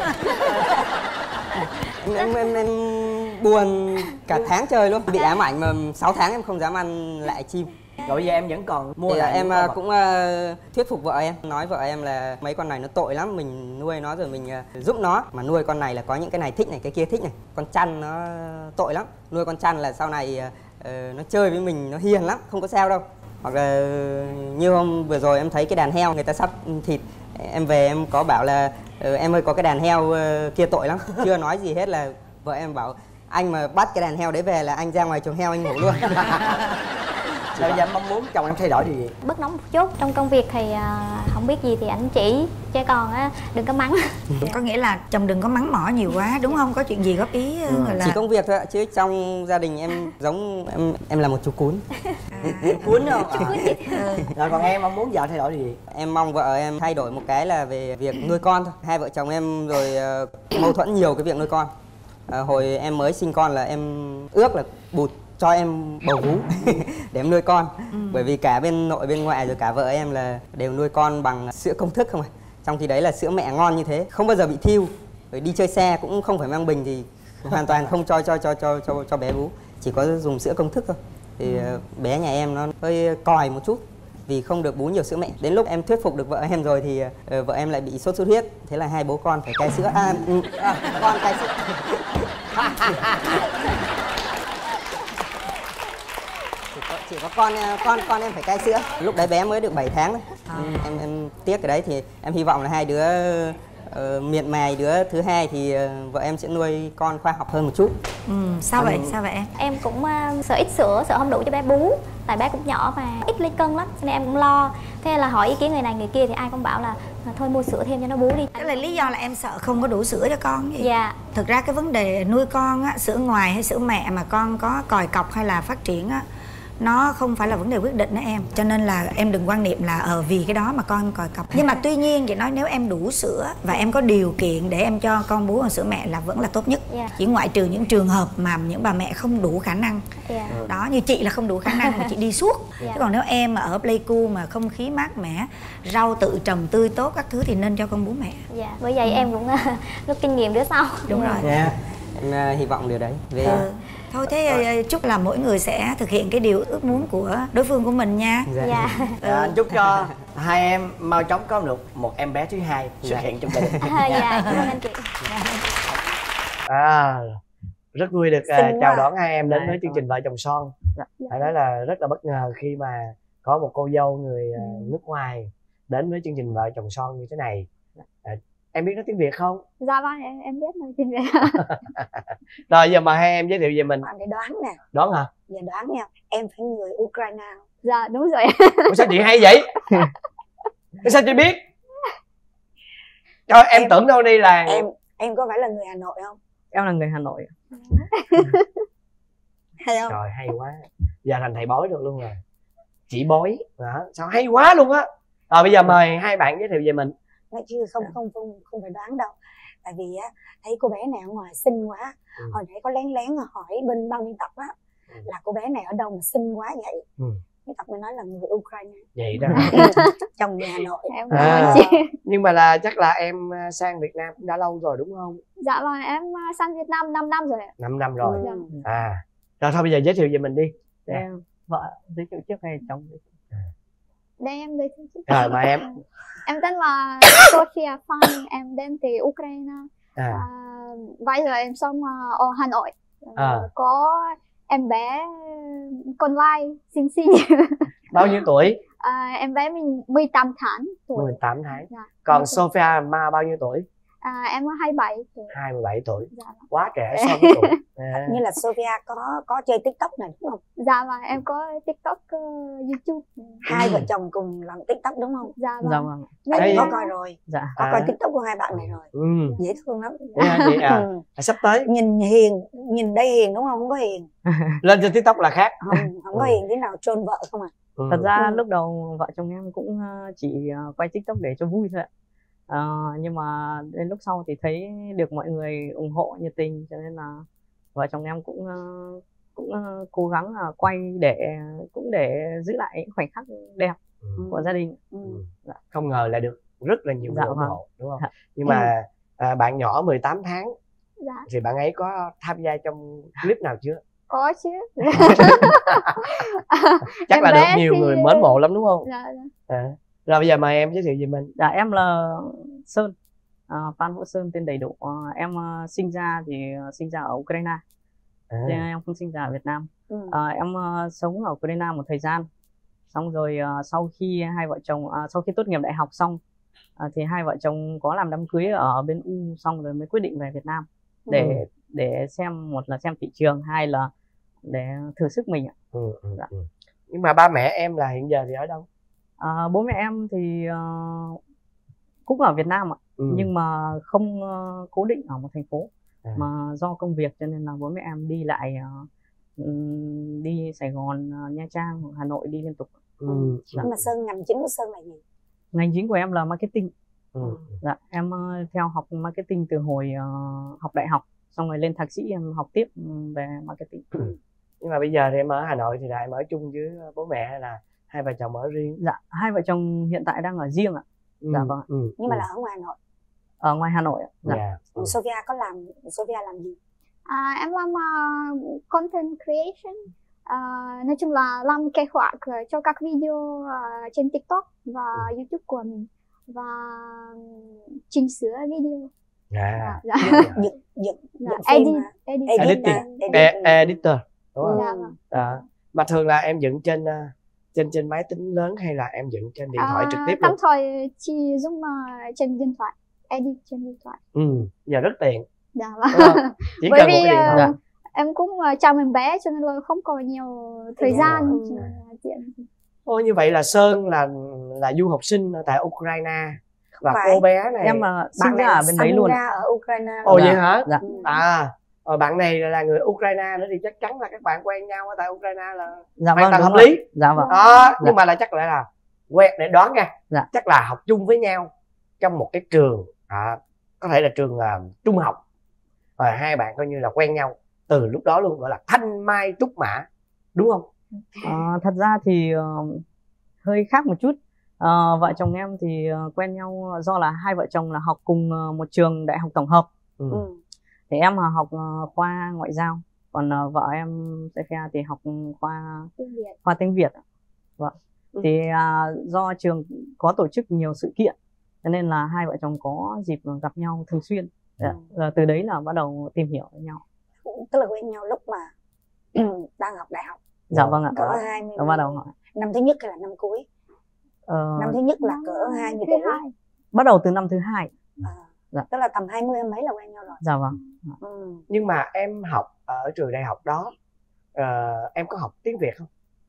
em, em, em, em buồn cả tháng trời luôn, bị ám ảnh mà sáu tháng em không dám ăn lại chim. Rồi bây giờ em vẫn còn mua Thì lại em những uh, cũng uh, thuyết phục vợ em, nói vợ em là mấy con này nó tội lắm, mình nuôi nó rồi mình uh, giúp nó. Mà nuôi con này là có những cái này thích này, cái kia thích này. Con chăn nó tội lắm, nuôi con chăn là sau này uh, nó chơi với mình nó hiền lắm, không có sao đâu. Hoặc là như hôm vừa rồi em thấy cái đàn heo người ta sắp thịt, em về em có bảo là uh, em ơi có cái đàn heo uh, kia tội lắm. Chưa nói gì hết là vợ em bảo anh mà bắt cái đàn heo đấy về là anh ra ngoài chuồng heo anh ngủ luôn. Bây giờ em mong muốn chồng em thay đổi điều gì? Bớt nóng một chút. Trong công việc thì uh, không biết gì thì anh chỉ, chứ còn uh, đừng có mắng. Có nghĩa là chồng đừng có mắng mỏ nhiều quá đúng không? Có chuyện gì góp ý ừ. Rồi là... Chỉ công việc thôi ạ, chứ trong gia đình em giống em em là một chú cún. À, cún không? Chú cún chị. Ừ. Rồi còn em mong muốn vợ thay đổi điều gì? Em mong vợ em thay đổi một cái là về việc nuôi con thôi. Hai vợ chồng em rồi uh, mâu thuẫn nhiều cái việc nuôi con. Uh, hồi em mới sinh con là em ước là bụt cho em bầu vú để em nuôi con. Ừ. Bởi vì cả bên nội bên ngoại rồi cả vợ em là đều nuôi con bằng sữa công thức không à. Trong khi đấy là sữa mẹ ngon như thế, không bao giờ bị thiêu. Rồi đi chơi xe cũng không phải mang bình thì hoàn toàn không cho cho cho cho cho cho bé bú, chỉ có dùng sữa công thức thôi. Thì ừ. bé nhà em nó hơi còi một chút vì không được bú nhiều sữa mẹ. Đến lúc em thuyết phục được vợ em rồi thì uh, vợ em lại bị sốt xuất huyết, thế là hai bố con phải cai sữa. À, à con cai sữa. chỉ, có, chỉ có con con con em phải cai sữa. Lúc đấy bé mới được bảy tháng đấy. À. Em em tiếc cái đấy thì em hy vọng là hai đứa uh, miệt mài đứa thứ hai thì uh, vợ em sẽ nuôi con khoa học hơn một chút. Ừ, sao vậy? Sao vậy em? Em cũng uh, sợ ít sữa, sợ không đủ cho bé bú. Tại bé cũng nhỏ và ít lên cân lắm, cho nên em cũng lo. Thế là hỏi ý kiến người này người kia thì ai cũng bảo là thôi mua sữa thêm cho nó bú đi. Tức là lý do là em sợ không có đủ sữa cho con gì? Dạ. Thực ra cái vấn đề nuôi con á, sữa ngoài hay sữa mẹ mà con có còi cọc hay là phát triển á, nó không phải là vấn đề quyết định đó em. Cho nên là em đừng quan niệm là ờ vì cái đó mà con còi cọc. Nhưng mà tuy nhiên chị nói nếu em đủ sữa và em có điều kiện để em cho con bú bằng sữa mẹ là vẫn là tốt nhất. Yeah. Chỉ ngoại trừ những trường hợp mà những bà mẹ không đủ khả năng. Yeah. Đó, như chị là không đủ khả năng mà chị đi suốt. Yeah. Chứ còn nếu em mà ở Pleiku mà không khí mát mẻ, rau tự trồng tươi tốt các thứ thì nên cho con bú mẹ. Dạ, yeah. Bởi vậy ừ. em cũng rút kinh nghiệm đứa sau. Đúng rồi. Yeah. Em uh, hy vọng điều đấy. Về... Ừ. Thôi thế chúc là mỗi người sẽ thực hiện cái điều ước muốn của đối phương của mình nha. Dạ. Dạ. Ừ. À, chúc cho hai em mau chóng có được một em bé thứ hai xuất dạ. hiện trong gia đình. À, dạ, cảm ơn anh chị. À, rất vui được uh, chào đón hai em đến với chương trình Vợ Chồng Son. Dạ. Phải nói là rất là bất ngờ khi mà có một cô dâu người uh, nước ngoài đến với chương trình Vợ Chồng Son như thế này. À, em biết nói tiếng Việt không? Dạ vâng, em, em biết nói tiếng Việt. Rồi giờ mà hai em giới thiệu về mình. Bạn để đoán nè. Đoán hả? Giờ đoán nha, em phải người Ukraine. Dạ đúng rồi. Ủa sao chị hay vậy? Sao chị biết? Cho em, em tưởng đâu đi là em em có phải là người Hà Nội không? Em là người Hà Nội. Hay không? Trời hay quá. Giờ thành thầy bói được luôn rồi. Chị bói đó. Sao hay quá luôn á. Rồi bây giờ mời hai bạn giới thiệu về mình. Nói chứ không không không không phải đoán đâu. Tại vì á thấy cô bé này ở ngoài xinh quá. Ừ. Hồi nãy có lén lén hỏi bên ban biên tập á ừ. là cô bé này ở đâu mà xinh quá vậy. Ừ. Biên tập mới nói là người Ukraine. Vậy đó. Chồng người Hà Nội. Em à, nhưng mà là chắc là em sang Việt Nam cũng đã lâu rồi đúng không? Dạ vâng, em sang Việt Nam năm năm rồi. năm năm rồi. Ừ. À. Rồi thôi bây giờ giới thiệu về mình đi. Em vợ giới thiệu trước hay chồng? Đây em giới thiệu trước. Rồi mà em. Em tên là Sofia Phan, em đến từ Ukraine. À. À, bây giờ em sống ở Hà Nội. À. Có em bé con lai xinh xinh. Bao nhiêu tuổi? À, em bé mình mười tám tháng tuổi. mười tám tháng. Dạ. Còn Sofia Ma bao nhiêu tuổi? À, em có hai mươi bảy tuổi. hai mươi bảy tuổi. Dạ. Quá trẻ so với tuổi. À. Như là Sophia có có chơi TikTok này đúng không? Dạ vâng, em có TikTok, uh, YouTube. Hai Ừ. vợ chồng cùng làm TikTok đúng không? Dạ vâng. Dạ vâng. Anh Đây- có coi rồi. Dạ. Có À. coi TikTok của hai bạn này rồi. Ừ. Dễ thương lắm. Vậy hả? Vậy à. Ừ. À, sắp tới Nhìn hiền, nhìn đây hiền đúng không? Không có hiền. lên trên TikTok là khác. Không, không có Ừ. hiền thế nào, trôn vợ không à. Ừ. Thật ra Ừ. lúc đầu vợ chồng em cũng ờ, chỉ ờ, quay TikTok để cho vui thôi ạ. Ờ, nhưng mà đến lúc sau thì thấy được mọi người ủng hộ nhiệt tình, cho nên là vợ chồng em cũng ờ, cũng ờ, cố gắng là quay để cũng để giữ lại những khoảnh khắc đẹp Ừ. của gia đình. Ừ. Ừ. Không ngờ lại được rất là nhiều người Dạ ủng vâng. hộ đúng không? Dạ. Nhưng mà à, bạn nhỏ mười tám tháng Dạ, thì bạn ấy có tham gia trong clip nào chưa? có chứ. Chắc Em là được bé nhiều thì- người mến mộ lắm đúng không? Dạ, dạ. À. Rồi bây giờ mời em giới thiệu về mình. Dạ em là Sơn, à, Phan Vũ Sơn tên đầy đủ. À, em ờ, sinh ra thì ờ, sinh ra ở Ukraine, À. chứ em không sinh ra ở Việt Nam. Ừ. À, em ờ, sống ở Ukraine một thời gian, xong rồi ờ, sau khi hai vợ chồng à, sau khi tốt nghiệp đại học xong à, thì hai vợ chồng có làm đám cưới ở bên U, xong rồi mới quyết định về Việt Nam để Ừ. để xem, một là xem thị trường, hai là để thử sức mình ạ. Ừ, ừ, Dạ. ừ. Nhưng mà ba mẹ em là hiện giờ thì ở đâu? À, bố mẹ em thì ờ, cũng ở Việt Nam ạ, Ừ. nhưng mà không ờ, cố định ở một thành phố, À. mà do công việc cho nên là bố mẹ em đi lại ờ, ừm, đi Sài Gòn, ờ, Nha Trang, Hà Nội đi liên tục. Ừ. Dạ. Nhưng mà Sơn, ngành chính của Sơn là gì? Ngành chính của em là marketing. Ừ. Dạ, em ờ, theo học marketing từ hồi ờ, học đại học, xong rồi lên thạc sĩ em học tiếp ừ, về marketing. Nhưng mà bây giờ thì em ở Hà Nội thì là em ở chung với bố mẹ hay là hai vợ chồng ở riêng? Dạ, hai vợ chồng hiện tại đang ở riêng ạ, Ừ. dạ vâng. Ừ. Nhưng mà ừ. là ở ngoài Hà Nội. ở ngoài Hà Nội ạ. Dạ. Dạ. Ừ. Sophia có làm, Sophia làm gì? À, em làm uh, content creation. À, nói chung là làm kế hoạch uh, cho các video uh, trên TikTok và Ừ. YouTube của mình, và um, chỉnh sửa video. Dạ. Dạ. Dựng, dựng, Dạ. dựng phim Edit, hả? edit. Editing. Edit. E- editor đúng không? Dạ vâng. Đó. Mà thường là em dựng trên ờ, trên trên máy tính lớn hay là em dựng trên điện thoại À, trực tiếp tạm luôn? thời chỉ dùng uh, trên điện thoại, edit trên điện thoại. Ừ. Giờ rất tiện Dạ đúng không? vâng. Chỉ Bởi cần một vì cái điện thoại. uh, em cũng uh, chào em bé cho nên là không có nhiều thời Dạ. gian. Ừ. cho nên là tiện. Ồ, như vậy là Sơn là là du học sinh ở tại Ukraine và phải. cô bé này Em là sinh Bạn ra này ở bên đấy sinh luôn. ra ở Ukraine. Ồ Dạ. vậy hả? Dạ. À, rồi bạn này là người Ukraine nữa thì chắc chắn là các bạn quen nhau ở tại Ukraine là Dạ hoàn vâng, toàn đúng hợp rồi. lý. Dạ vâng. Đó, nhưng mà là chắc lại là quen, để đoán nha. Dạ. Chắc là học chung với nhau trong một cái trường, à, có thể là trường uh, trung học, và hai bạn coi như là quen nhau từ lúc đó luôn, gọi là thanh mai trúc mã đúng không? À, thật ra thì ờ, hơi khác một chút. Ờ, vợ chồng em thì ờ, quen nhau do là hai vợ chồng là học cùng ờ, một trường đại học tổng hợp. Ừ. Ừ. Thì em là học ờ, khoa ngoại giao, còn ờ, vợ em Sophia thì học khoa Tiếng Việt. khoa tiếng Việt. Vâng. Ừ. Thì à, do trường có tổ chức nhiều sự kiện, cho nên là hai vợ chồng có dịp gặp nhau thường xuyên. Dạ. Và từ đấy là bắt đầu tìm hiểu với nhau. Tức là quen nhau lúc mà đang học đại học. Dạ vâng ạ. Cỡ hai mươi. Nó bắt đầu hỏi. Năm thứ nhất hay là năm cuối? Ờ, Năm thứ nhất là cỡ hai mươi Thứ tuổi. hai. bắt đầu từ năm thứ hai. À, Dạ. tức là tầm hai mươi em mấy là quen nhau rồi. Dạ vâng. Ừ. Nhưng mà em học ở trường đại học đó, ờ, em có học tiếng Việt không?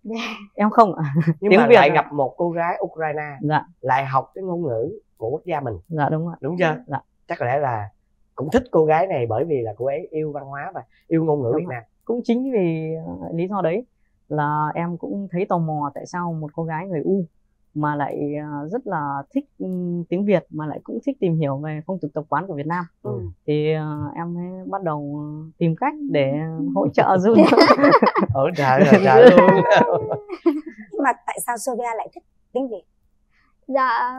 Em không ạ. Nhưng Tiếng mà Việt lại ạ. gặp một cô gái Ukraine Dạ, lại học cái ngôn ngữ của quốc gia mình, dạ đúng ạ. đúng chưa? Dạ. Chắc có lẽ là cũng thích cô gái này bởi vì là cô ấy yêu văn hóa và yêu ngôn ngữ Đúng Việt ạ. Nam. Cũng chính vì ờ, lý do đấy là em cũng thấy tò mò tại sao một cô gái người U mà lại ờ, rất là thích ừ, tiếng Việt, mà lại cũng thích tìm hiểu về phong tục tập quán của Việt Nam. Ừ. Thì ờ, em mới bắt đầu ờ, tìm cách để hỗ trợ giúp. Hỗ trợ rồi trợ luôn. Nhưng mà tại sao Sophia lại thích tiếng Việt? Dạ,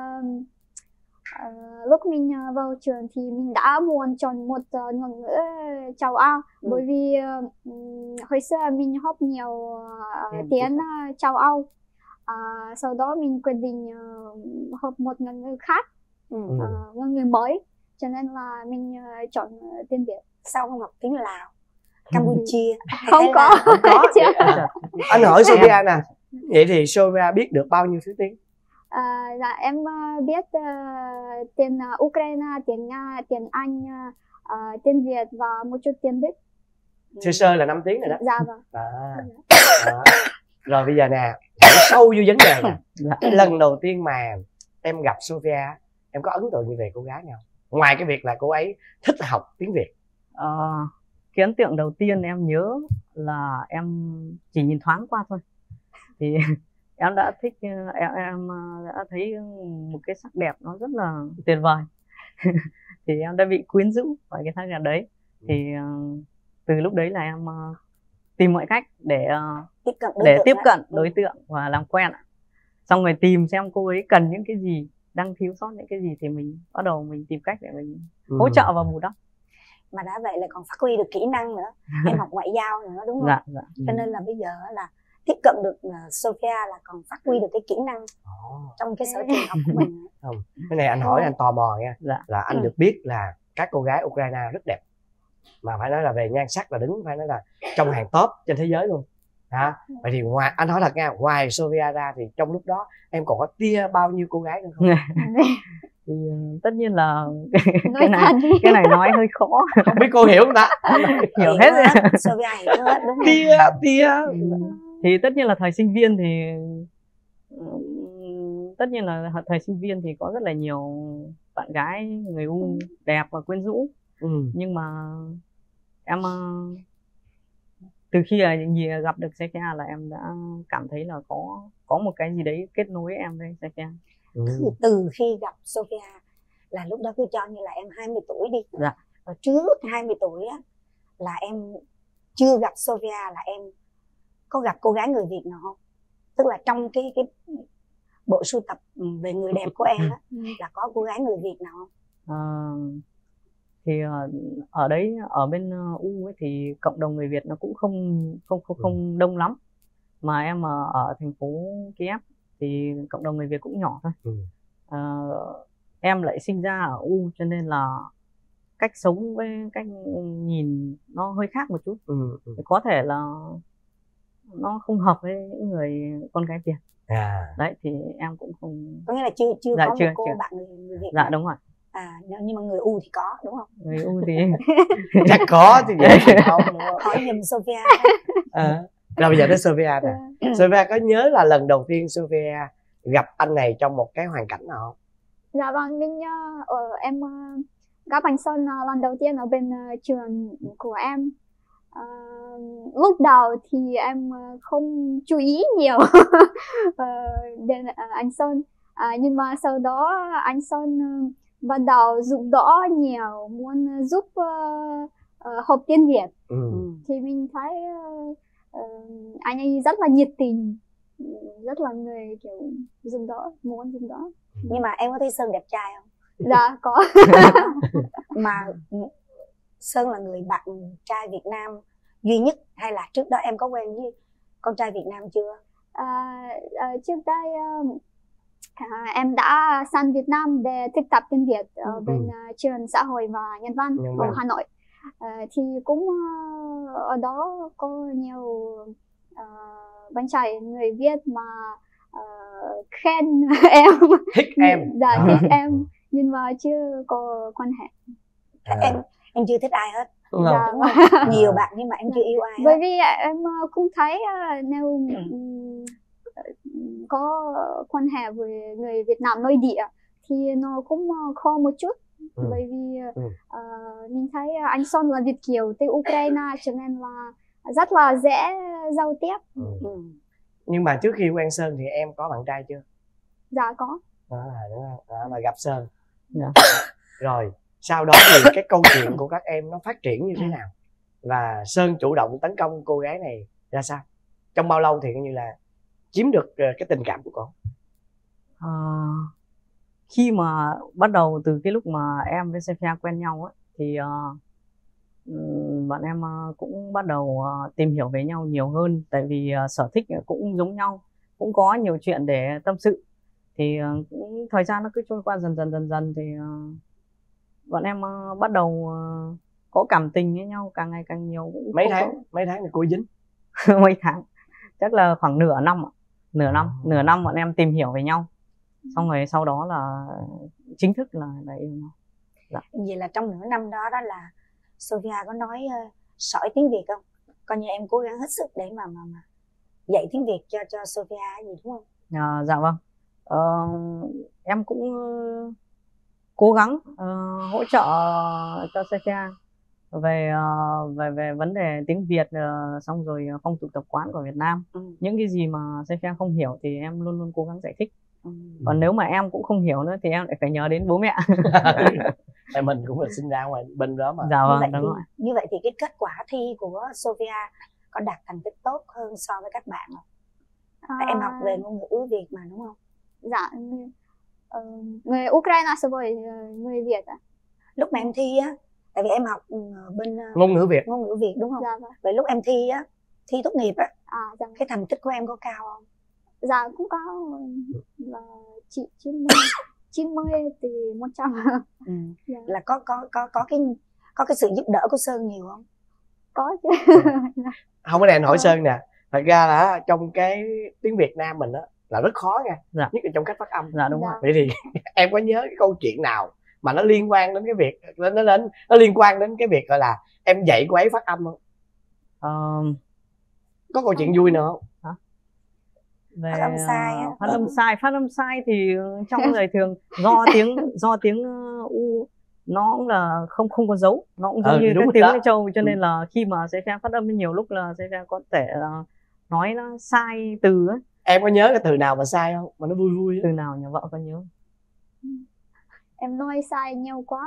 ờ, lúc mình ờ, vào trường thì mình đã muốn chọn một ờ, ngôn ngữ châu Âu, Ừ. bởi vì ờ, ừm, hồi xưa mình học nhiều ờ, Ừ. tiếng ờ, châu Âu. Ờ, sau đó mình quyết định ờ, học một ngôn ngữ khác, Ừ. Ừ. ờ, ngôn ngữ mới, cho nên là mình ờ, chọn ờ, tiếng Việt. Sao không học tiếng Lào, Campuchia? hay Không Thái có. Lan? Không có. Chưa. Anh hỏi Sophia nè, vậy thì Sophia biết được bao nhiêu thứ tiếng? À, dạ em uh, biết uh, tiếng uh, Ukraine, tiếng Nga, tiếng Anh, uh, tiếng Việt và một chút tiếng Đức. Sơ sơ là năm tiếng rồi đó. Dạ vâng. À, à. Rồi bây giờ nè, hỏi sâu vô vấn đề nè. Lần đầu tiên mà em gặp Sophia, em có ấn tượng gì về cô gái nào? Ngoài cái việc là cô ấy thích học tiếng Việt. Ờ, cái ấn tượng đầu tiên em nhớ là em chỉ nhìn thoáng qua thôi thì em đã thích, em em đã thấy một cái sắc đẹp nó rất là tuyệt vời. Thì em đã bị quyến rũ bởi cái sắc đẹp đấy. Thì từ lúc đấy là em tìm mọi cách để tiếp cận đối để tượng tiếp đó. cận đối tượng và làm quen. Xong rồi tìm xem cô ấy cần những cái gì, đang thiếu sót những cái gì thì mình bắt đầu mình tìm cách để mình ừ. hỗ trợ và bù đắp. Mà đã vậy là còn phát huy được kỹ năng nữa. Em học ngoại giao nữa đúng không? Dạ, dạ. Cho nên là bây giờ là tiếp cận được Sophia là còn phát huy được cái kỹ năng oh. trong cái sở trường học của mình. Không, cái này anh hỏi anh tò mò nha. Dạ. Là anh ừ. được biết là các cô gái Ukraine rất đẹp, mà phải nói là về nhan sắc là đứng phải nói là trong hàng top trên thế giới luôn. Hả? Vậy thì ngoài anh hỏi thật nha, ngoài Sophia ra thì trong lúc đó em còn có tia bao nhiêu cô gái nữa không? Thì tất nhiên là cái này cái này nói hơi khó. Không biết cô hiểu không ta? Hiểu hết rồi. Sophia hiểu hết đúng không? Tia tia. Thì tất nhiên là thời sinh viên thì tất nhiên là thời sinh viên thì có rất là nhiều bạn gái người U đẹp và quyến rũ. Ừ. Nhưng mà em từ khi gặp được Sophia là em đã cảm thấy là có có một cái gì đấy kết nối em với Sophia. Ừ. Từ khi gặp Sophia là lúc đó cứ cho như là em hai mươi tuổi đi. Dạ. Và trước hai mươi tuổi á là em chưa gặp Sophia là em có gặp cô gái người Việt nào không? Tức là trong cái cái bộ sưu tập về người đẹp của em á là có cô gái người Việt nào không? À, thì ở đấy ở bên U ấy thì cộng đồng người Việt nó cũng không không không không đông lắm, mà em ở, ở thành phố Kiev thì cộng đồng người Việt cũng nhỏ thôi. Ừ. À, em lại sinh ra ở U cho nên là cách sống với cách nhìn nó hơi khác một chút. Ừ. Ừ. Có thể là nó không hợp với những người con gái Việt. À. Đấy thì em cũng không. Có nghĩa là chưa chưa dạ, có chưa, một cô chưa. bạn người, người Việt. Dạ nào. đúng rồi. À nhưng mà người U thì có đúng không? Người U thì chắc có thì vậy thì không đúng không? Hỏi giùm Sophia. À. Rồi bây giờ tới Sophia nè. Sophia có nhớ là lần đầu tiên Sophia gặp anh này trong một cái hoàn cảnh nào không? Dạ vâng, mình uh, em uh, gặp anh Sơn uh, lần đầu tiên ở bên uh, trường của em. Uh, lúc đầu thì em uh, không chú ý nhiều uh, đến uh, anh Sơn, uh, nhưng mà sau đó anh Sơn uh, bắt đầu giúp đỡ nhiều, muốn giúp uh, uh, học tiếng Việt. Ừ. Thì mình thấy uh, uh, anh ấy rất là nhiệt tình, rất là người kiểu giúp đỡ, muốn giúp đỡ. Nhưng mà em có thấy Sơn đẹp trai không? Dạ có. Mà Sơn là người bạn trai Việt Nam duy nhất hay là trước đó em có quen với con trai Việt Nam chưa? À, à, trước đây à, em đã sang Việt Nam để thực tập tiếng Việt ở ừ. bên uh, trường xã hội và nhân văn Nhân ở văn. Hà Nội. À, thì cũng uh, ở đó có nhiều uh, bạn trai người Việt mà uh, khen em, thích em. Dạ thích em, nhưng mà chưa có quan hệ. À. Em em chưa thích ai hết. Đúng dạ. Đúng không? Nhiều bạn nhưng mà em chưa yêu ai hết. Bởi vì em cũng thấy uh, nếu um, có quan hệ với người Việt Nam nội địa thì nó cũng khó một chút. Ừ. Bởi vì ừ. uh, mình thấy anh Son là Việt kiều từ Ukraine cho nên là rất là dễ giao tiếp. Ừ. Ừ. Nhưng mà trước khi quen Sơn thì em có bạn trai chưa? Dạ có. À, đúng không? À, mà gặp Sơn. Dạ. Rồi sau đó thì cái câu chuyện của các em nó phát triển như thế nào? Và Sơn chủ động tấn công cô gái này ra sao? Trong bao lâu thì coi như là chiếm được cái tình cảm của cô? À, khi mà bắt đầu từ cái lúc mà em với Sophia quen nhau ấy, thì uh, bọn em uh, cũng bắt đầu uh, tìm hiểu về nhau nhiều hơn. Tại vì uh, sở thích cũng giống nhau, cũng có nhiều chuyện để tâm sự. Thì uh, cũng, thời gian nó cứ trôi qua dần dần dần dần thì uh, bọn em uh, bắt đầu uh, có cảm tình với nhau càng ngày càng nhiều. Cũng mấy tháng có... mấy tháng thì cô dính? Mấy tháng chắc là khoảng nửa năm ạ. Nửa năm, nửa năm bọn em tìm hiểu về nhau. xong rồi sau đó là chính thức là là yêu nhau. Dạ. Vậy là trong nửa năm đó đó là Sophia có nói uh, sỏi tiếng Việt không? Coi như em cố gắng hết sức để mà mà, mà dạy tiếng Việt cho cho Sophia gì đúng không? À, dạ vâng. Ờ, em cũng uh, cố gắng uh, hỗ trợ cho Sophia về uh, về về vấn đề tiếng Việt, uh, xong rồi phong tục tập quán của Việt Nam. Ừ. Những cái gì mà Sophia không hiểu thì em luôn luôn cố gắng giải thích. Ừ. Còn nếu mà em cũng không hiểu nữa thì em lại phải nhờ đến bố mẹ. Tại mình cũng là sinh ra ngoài bên đó mà. Dạ vâng, như vậy, đúng thì, rồi. như vậy thì cái kết quả thi của Sophia có đạt thành tích tốt hơn so với các bạn không? À... Tại em học về ngôn ngữ Việt mà đúng không? Dạ, uh, người Ukraine so với người Việt ạ. À? Lúc mà em thi á, tại vì em học bên ngôn ngữ Việt, ngôn ngữ Việt đúng không? Dạ vâng. Vậy lúc em thi á, thi tốt nghiệp á, à, dạ. cái thành tích của em có cao không? Dạ cũng có, là chị chín mươi thì một trăm. Ừ. Dạ. Là có có có có cái có cái sự giúp đỡ của Sơn nhiều không? Có chứ. Không có đèn hỏi Sơn nè, thật ra là trong cái tiếng Việt Nam mình á là rất khó nha. Dạ. Nhất là trong cách phát âm. Dạ đúng dạ. rồi. Vậy thì em có nhớ cái câu chuyện nào mà nó liên quan đến cái việc nó nó đến nó liên quan đến cái việc gọi là em dạy cô ấy phát âm không? Uh... Có câu chuyện vui nữa không? Hả? Về phát âm sai á. Phát âm sai, phát âm sai thì trong người thường do tiếng do tiếng u nó cũng là không không có dấu, nó cũng giống ừ, như các tiếng đó. Châu, cho nên là khi mà Sophia phát âm nhiều lúc là Sophia có thể uh, nói nó sai từ ấy. Em có nhớ cái từ nào mà sai không? Mà nó vui vui ấy. Từ nào nhà vợ có nhớ? Em nói sai nhiều quá.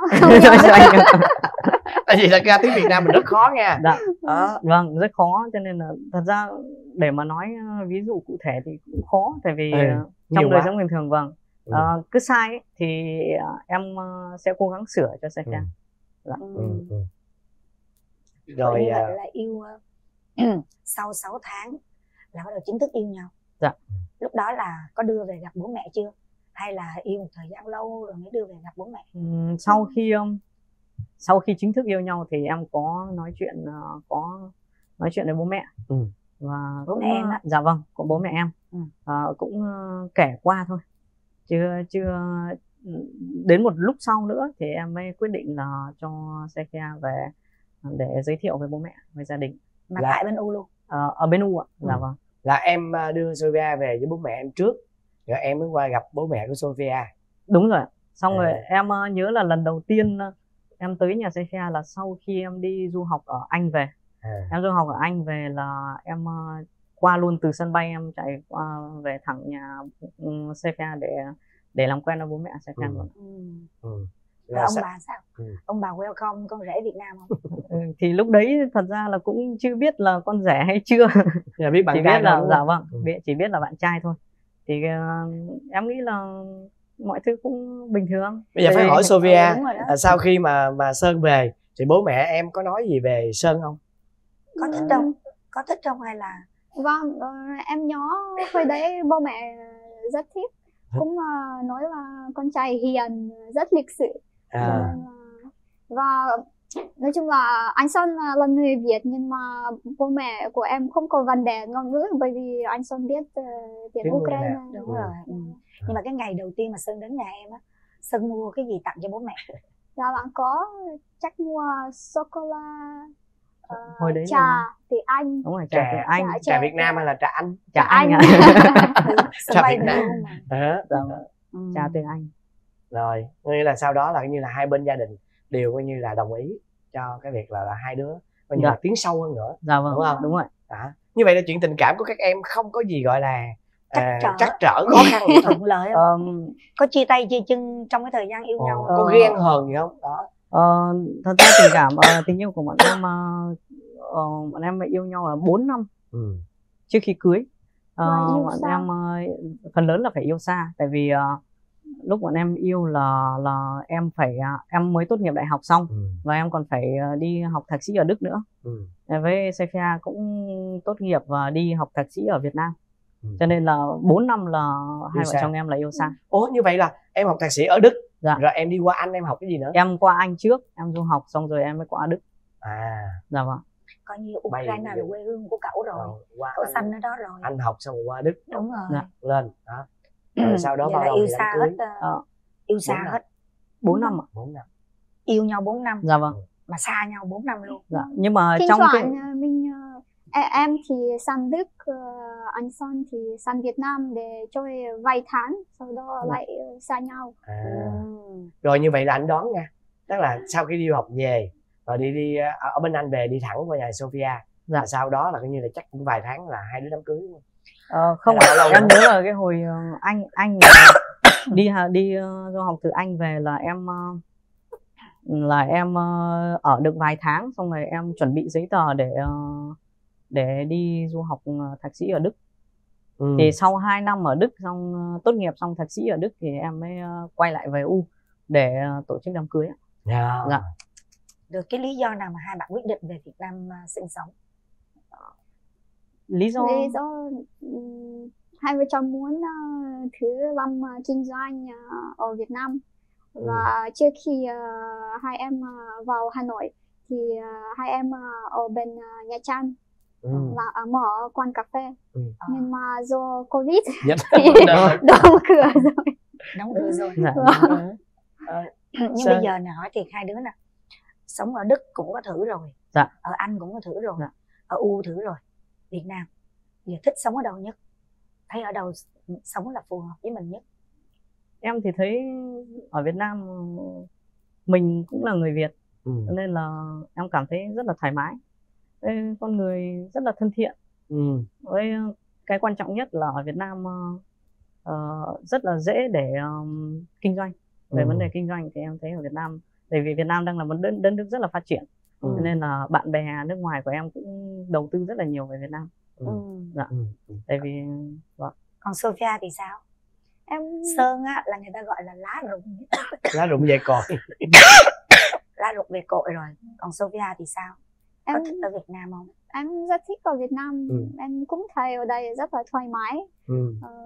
Tại vì thật ra tiếng Việt Nam mình rất khó nha. Dạ. À. Vâng, rất khó, cho nên là thật ra để mà nói ví dụ cụ thể thì cũng khó, tại vì ừ, trong đời sống bình thường vâng ừ. à, cứ sai ấy, thì em sẽ cố gắng sửa cho Sophia. Ừ. Dạ. Ừ. Ừ. Rồi như vậy là yêu sau sáu tháng là bắt đầu chính thức yêu nhau. Dạ. Lúc đó là có đưa về gặp bố mẹ chưa? Hay là yêu một thời gian lâu rồi mới đưa về gặp bố mẹ? Ừ, sau khi um, sau khi chính thức yêu nhau thì em có nói chuyện uh, có nói chuyện với bố mẹ. Ừ. Và bố cũng, mẹ em á? Dạ vâng, của bố mẹ em. Ừ. Uh, cũng uh, kể qua thôi, chưa chưa đến một lúc sau nữa thì em mới quyết định là cho Sophia về để giới thiệu với bố mẹ, với gia đình. Mà là... tại bên U luôn? Uh, ở bên U ạ. Ừ. Dạ vâng. Là em đưa Sophia về với bố mẹ em trước, rồi em mới qua gặp bố mẹ của Sophia. Đúng rồi. Xong à. Rồi em uh, nhớ là lần đầu tiên uh, em tới nhà Sophia là sau khi em đi du học ở Anh về. À. Em du học ở Anh về là em uh, qua luôn từ sân bay, em chạy qua về thẳng nhà um, Sophia để để làm quen với bố mẹ Sophia luôn. Ừ. Ừ. Rồi ông sao? Bà sao? Ừ. Ông bà welcome con rể Việt Nam không? Ừ, thì lúc đấy thật ra là cũng chưa biết là con rể hay chưa. Dạ, biết bạn chỉ trai biết là dạ vâng, ừ. chỉ biết là bạn trai thôi. Thì uh, em nghĩ là mọi thứ cũng bình thường. Bây giờ thì... phải hỏi Sophia, ừ, sau khi mà mà Sơn về thì bố mẹ em có nói gì về Sơn không? Có thích không? Có thích không hay là? Vâng, em nhớ hồi đấy bố mẹ rất thích, cũng uh, nói là con trai hiền, rất lịch sự. À. Và nói chung là anh Sơn là người Việt nhưng mà bố mẹ của em không có vấn đề ngôn ngữ, bởi vì anh Sơn biết uh, tiếng Ukraine. Đúng rồi. Ừ. Nhưng mà cái ngày đầu tiên mà Sơn đến nhà em á, Sơn mua cái gì tặng cho bố mẹ? Dạ bạn có chắc mua sô cô la, uh, hồi đấy trà là... tiếng Anh. Đúng rồi, trà, trà tiếng Anh. Trà, trà, trà Việt Nam hay là trà Anh? Trà, trà Anh. Anh. Trà Việt Nam. À, ừ. Trà tiếng Anh. Rồi, nghĩa là sau đó là như là hai bên gia đình đều coi như là đồng ý cho cái việc là, là hai đứa coi như dạ. là tiến sâu hơn nữa. Dạ vâng, đúng không? Đúng rồi. Đó. Như vậy là chuyện tình cảm của các em không có gì gọi là trắc trở, à, trắc trở khó khăn gì thuận lợi không? Um, có chia tay chia chân trong cái thời gian yêu uh, nhau? Có uh, ghen hờn gì không? Đó. Uh, thật ra tình cảm uh, tình yêu của bọn em uh, uh, bọn em yêu nhau là bốn năm ừ. trước khi cưới. Uh, bọn xa. em uh, phần lớn là phải yêu xa, tại vì uh, lúc bọn em yêu là là em phải em mới tốt nghiệp đại học xong ừ. và em còn phải đi học thạc sĩ ở Đức nữa. Ừ. Với Sophia cũng tốt nghiệp và đi học thạc sĩ ở Việt Nam. Ừ. Cho nên là bốn năm là yêu hai xa. Vợ chồng em là yêu xa. Ủa như vậy là em học thạc sĩ ở Đức, dạ. rồi em đi qua Anh em học cái gì nữa? Em qua Anh trước, em du học xong rồi em mới qua Đức. À. Dạ vâng. Coi như Ukraine là quê hương của cậu rồi. Ờ, cậu anh, sanh ở đó rồi. Anh học xong rồi qua Đức. Đúng rồi. Dạ. Lên đó. Rồi sau đó Vậy bao là lâu yêu thì xa đám hết, cưới? ờ, yêu xa Bốn năm. hết. bốn năm ạ. bốn năm. Yêu nhau bốn năm Dạ vâng. mà xa nhau bốn năm luôn. Dạ. Nhưng mà Thỉnh trong cái thoảng ờ, mình ờ, e- em thì sang Đức, ờ, anh Son thì sang Việt Nam để chơi vài tháng, sau đó Dạ. lại ờ, xa nhau. À. Rồi như vậy là anh đoán nha, tức là sau khi đi du học về và đi đi ờ, ở bên Anh về đi thẳng qua nhà Sophia, Dạ. và sau đó là coi như là chắc cũng vài tháng là hai đứa đám cưới luôn. Ờ, không, Hay là bao lâu em nữa? nhớ là cái hồi ờ, anh anh là đi hà- đi ờ, du học từ Anh về là em ờ, là em ờ, ở được vài tháng, xong rồi em chuẩn bị giấy tờ để ờ, để đi du học ờ, thạc sĩ ở Đức. Ừ. Thì sau hai năm ở Đức xong ờ, tốt nghiệp xong thạc sĩ ở Đức thì em mới ờ, quay lại về U để ờ, tổ chức đám cưới ạ. Dạ. Dạ. Được cái lý do nào mà hai bạn quyết định về Việt Nam à, sinh sống? Lý do Lý do ừm, hai vợ chồng muốn ờ, thử làm ờ, kinh doanh ờ, ở Việt Nam, và trước khi ờ, hai em ờ, vào Hà Nội thì ờ, hai em ờ, ở bên ờ, Nha Trang Ừ. và ờ, mở quán cà phê, Ừ. nhưng mà do Covid Dạ. thì đóng cửa rồi. Đóng cửa rồi. dạ. Ờ, Nhưng Sao- bây giờ nè, hỏi thiệt hai đứa nè, sống ở Đức cũng có thử rồi, Dạ. ở Anh cũng có thử rồi, Dạ. ở U thử rồi, Việt Nam giờ thích sống ở đâu nhất? Thấy ở đâu sống là phù hợp với mình nhất? Em thì thấy ở Việt Nam mình cũng là người Việt, Ừ. cho nên là em cảm thấy rất là thoải mái. Với con người rất là thân thiện. Ừ. Với cái quan trọng nhất là ở Việt Nam uh, rất là dễ để um, kinh doanh. Về Ừ. vấn đề kinh doanh thì em thấy ở Việt Nam, bởi vì Việt Nam đang là một đất, đất nước rất là phát triển, Ừ. cho nên là bạn bè nước ngoài của em cũng đầu tư rất là nhiều về Việt Nam. Ừ. Dạ. Ừ. Ừ. Tại vì vâng. Còn Sophia thì sao? Em Sơn á là người ta gọi là lá rụng, Lá rụng về cội. lá rụng về cội rồi. Còn Sophia thì sao? Có em thích ở Việt Nam không? em rất thích ở Việt Nam. Ừ. Em cũng thấy ở đây rất là thoải mái. Ừ. Ờ,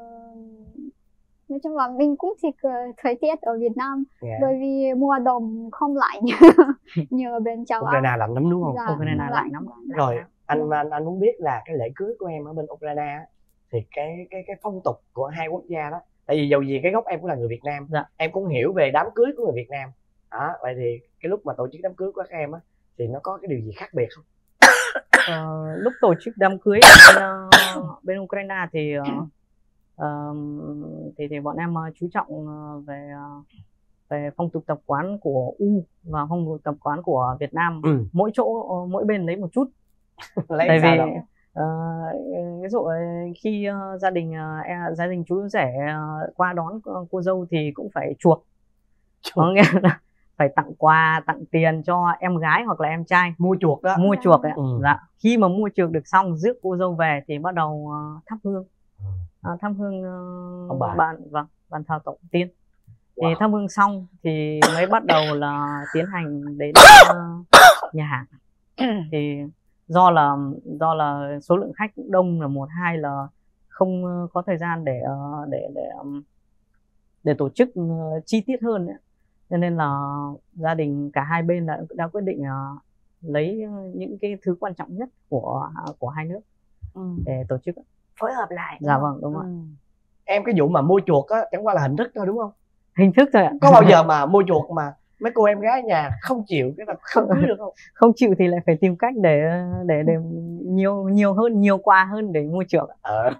nói chung là mình cũng thích ờ, thời tiết ở Việt Nam, Dạ. bởi vì mùa đông không lạnh như như ở bên châu Âu. Ukraine lạnh lắm đúng không? Dạ, Ukraine lạnh lạnh lắm. Rồi anh anh anh muốn biết là cái lễ cưới của em ở bên Ukraine á, thì cái cái cái phong tục của hai quốc gia đó, tại vì dầu gì cái gốc em cũng là người Việt Nam, Dạ. em cũng hiểu về đám cưới của người Việt Nam đó, vậy thì cái lúc mà tổ chức đám cưới của các em á thì nó có cái điều gì khác biệt không? Ờ, lúc tổ chức đám cưới ở bên, uh, bên Ukraine thì uh, uh, thì thì bọn em uh, chú trọng uh, về uh, về phong tục tập quán của U và phong tục tập quán của Việt Nam. Ừ. Mỗi chỗ uh, mỗi bên lấy một chút. Lấy Tại sao vì đó? uh, ví dụ khi uh, gia đình uh, gia đình chú rể uh, qua đón cô dâu thì cũng phải chuộc, có nghĩa là phải tặng quà, tặng tiền cho em gái hoặc là em trai, Mua chuộc đó. mua chuộc ấy. Ừ. Dạ. Khi mà mua chuộc được xong, rước cô dâu về thì bắt đầu uh, thắp hương, uh, thắp hương Ông uh, bà. bàn vâng bàn thờ tổ tiên. Thì Wow. thắp hương xong thì mới bắt đầu là tiến hành đến uh, nhà hàng. Thì do là do là số lượng khách cũng đông là một, hai là không uh, có thời gian để uh, để để um, để tổ chức uh, chi tiết hơn ấy. Cho nên là gia đình cả hai bên đã, đã quyết định uh, lấy những cái thứ quan trọng nhất của của hai nước Ừ. để tổ chức. Phối hợp lại. Dạ vâng, đúng Ừ. ạ. Em cái vụ mà mua chuộc á chẳng qua là hình thức thôi đúng không? Hình thức thôi ạ. Có bao giờ mà mua chuộc mà mấy cô em gái nhà không chịu cái là không cưới được không? Không chịu thì lại phải tìm cách để để để nhiều nhiều hơn, nhiều quà hơn để mua chuộc. Ờ.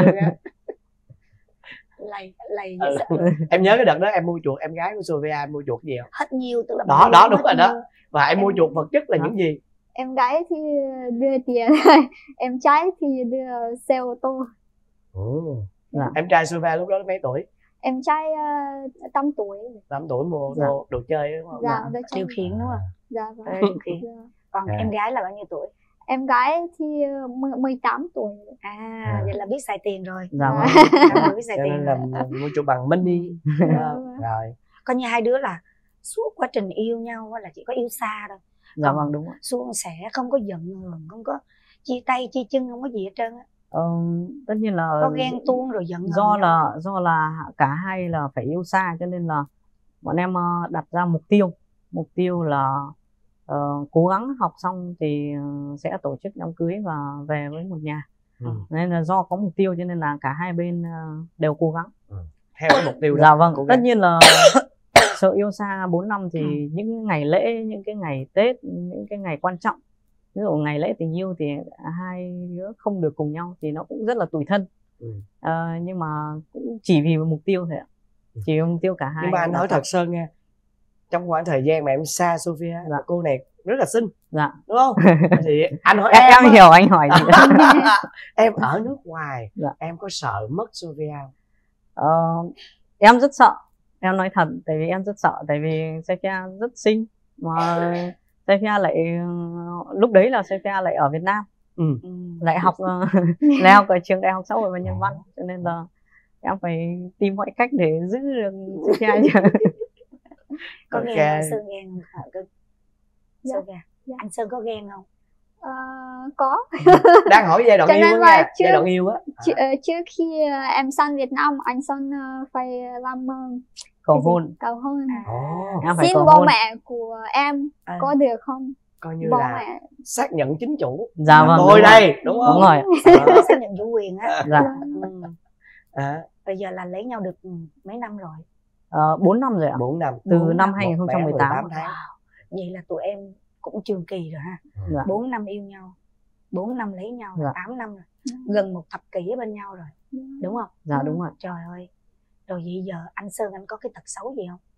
Lầy lầy Ừ. dễ sợ. Em nhớ cái đợt đó em mua chuộc em gái của Sophia, em mua chuộc gì không? Hết nhiều, tức là Đó mình đó hết đúng rồi đó. nhiều. Và em mua Em- chuộc vật chất là Đó. những gì? Em gái thì đưa tiền, em trai thì đưa xe ô tô. Ừ. Dạ. Em trai Sophia lúc đó mấy tuổi? Em trai uh, tám tuổi. tám tuổi mua Dạ. đồ, đồ chơi đúng không? Dạ, đứa Điều trai. khiển đúng không? Dạ vâng. Ờ, điều khiển. Dạ. Còn À. em gái là bao nhiêu tuổi? Em gái thì ờ, mười- mười tám tuổi. À, À. vậy là biết xài tiền rồi. Dạ vâng. À, biết xài Cho nên tiền là rồi. mua chuộc bằng mini. Dạ. Rồi. Coi như hai đứa là suốt quá trình yêu nhau á là chỉ có yêu xa thôi. Dạ Còn vâng, đúng ạ. suôn sẻ, không có giận hờn, không có chia tay chia chân, không có gì hết trơn á. Ờ, tất nhiên là Có ghen tuông rồi giận hờn do nhau. là do là cả hai là phải yêu xa, cho nên là bọn em ờ, đặt ra mục tiêu mục tiêu là ờ, cố gắng học xong thì ờ, sẽ tổ chức đám cưới và về với một nhà. Ừ. Nên là do có mục tiêu cho nên là cả hai bên ờ, đều cố gắng. theo cái mục tiêu đó. Dạ vâng, Cố tất gắng. nhiên là sợ yêu xa bốn năm thì những ngày lễ, những cái ngày Tết, những cái ngày quan trọng, ví dụ ngày lễ tình yêu thì hai đứa không được cùng nhau thì nó cũng rất là tủi thân. Ừ. À, nhưng mà cũng chỉ vì một mục tiêu thôi ạ, chỉ vì mục tiêu cả hai. Nhưng mà anh nói thật Sơn nha, trong khoảng thời gian mà em xa Sophia, dạ. cô này rất là xinh, dạ, đúng không? Thì anh hỏi em, em, em hiểu anh hỏi gì. em ở nước ngoài, dạ. em có sợ mất Sophia không? Ờ, em rất sợ, em nói thật, tại vì em rất sợ, tại vì Sophia rất xinh mà Sophia lại lúc đấy là Sophia lại ở Việt Nam, ừ. lại học lại học ở trường đại học xã hội và nhân văn, cho nên là em phải tìm mọi cách để giữ được Sophia. Có Okay. ghen không? Sơn ghen không hả? Cơ... Dạ. Sơn ghen. Dạ. Anh Sơn có ghen không? Ờ, có. Đang hỏi giai đoạn Cho yêu nên á là nha, chưa- giai đoạn yêu á. Chứ- ờ, trước khi ờ, em sang Việt Nam, anh Sơn ờ, phải làm ờ, Cầu cái gì? hôn. Cầu hôn. Ồ, Em phải Xin cầu bố hôn. mẹ của em À. có được không? coi như Bố là mẹ. xác nhận chính chủ. Dạ vâng, Tôi đúng rồi. đây, đúng không? Đúng rồi. Ờ, xác nhận chủ quyền á. Dạ. Ừ. À, Bây giờ là lấy nhau được mấy năm rồi? Ờ, bốn năm rồi ạ. bốn năm. Từ bốn năm năm, hai không một tám. mười tám tháng. Vậy là tụi em cũng trường kỳ rồi ha. Dạ. bốn năm yêu nhau, bốn năm lấy nhau, Dạ. tám năm rồi, gần một thập kỷ ở bên nhau rồi, đúng không? Dạ đúng rồi. Trời ơi, rồi vậy giờ anh Sơn anh có cái tật xấu gì không?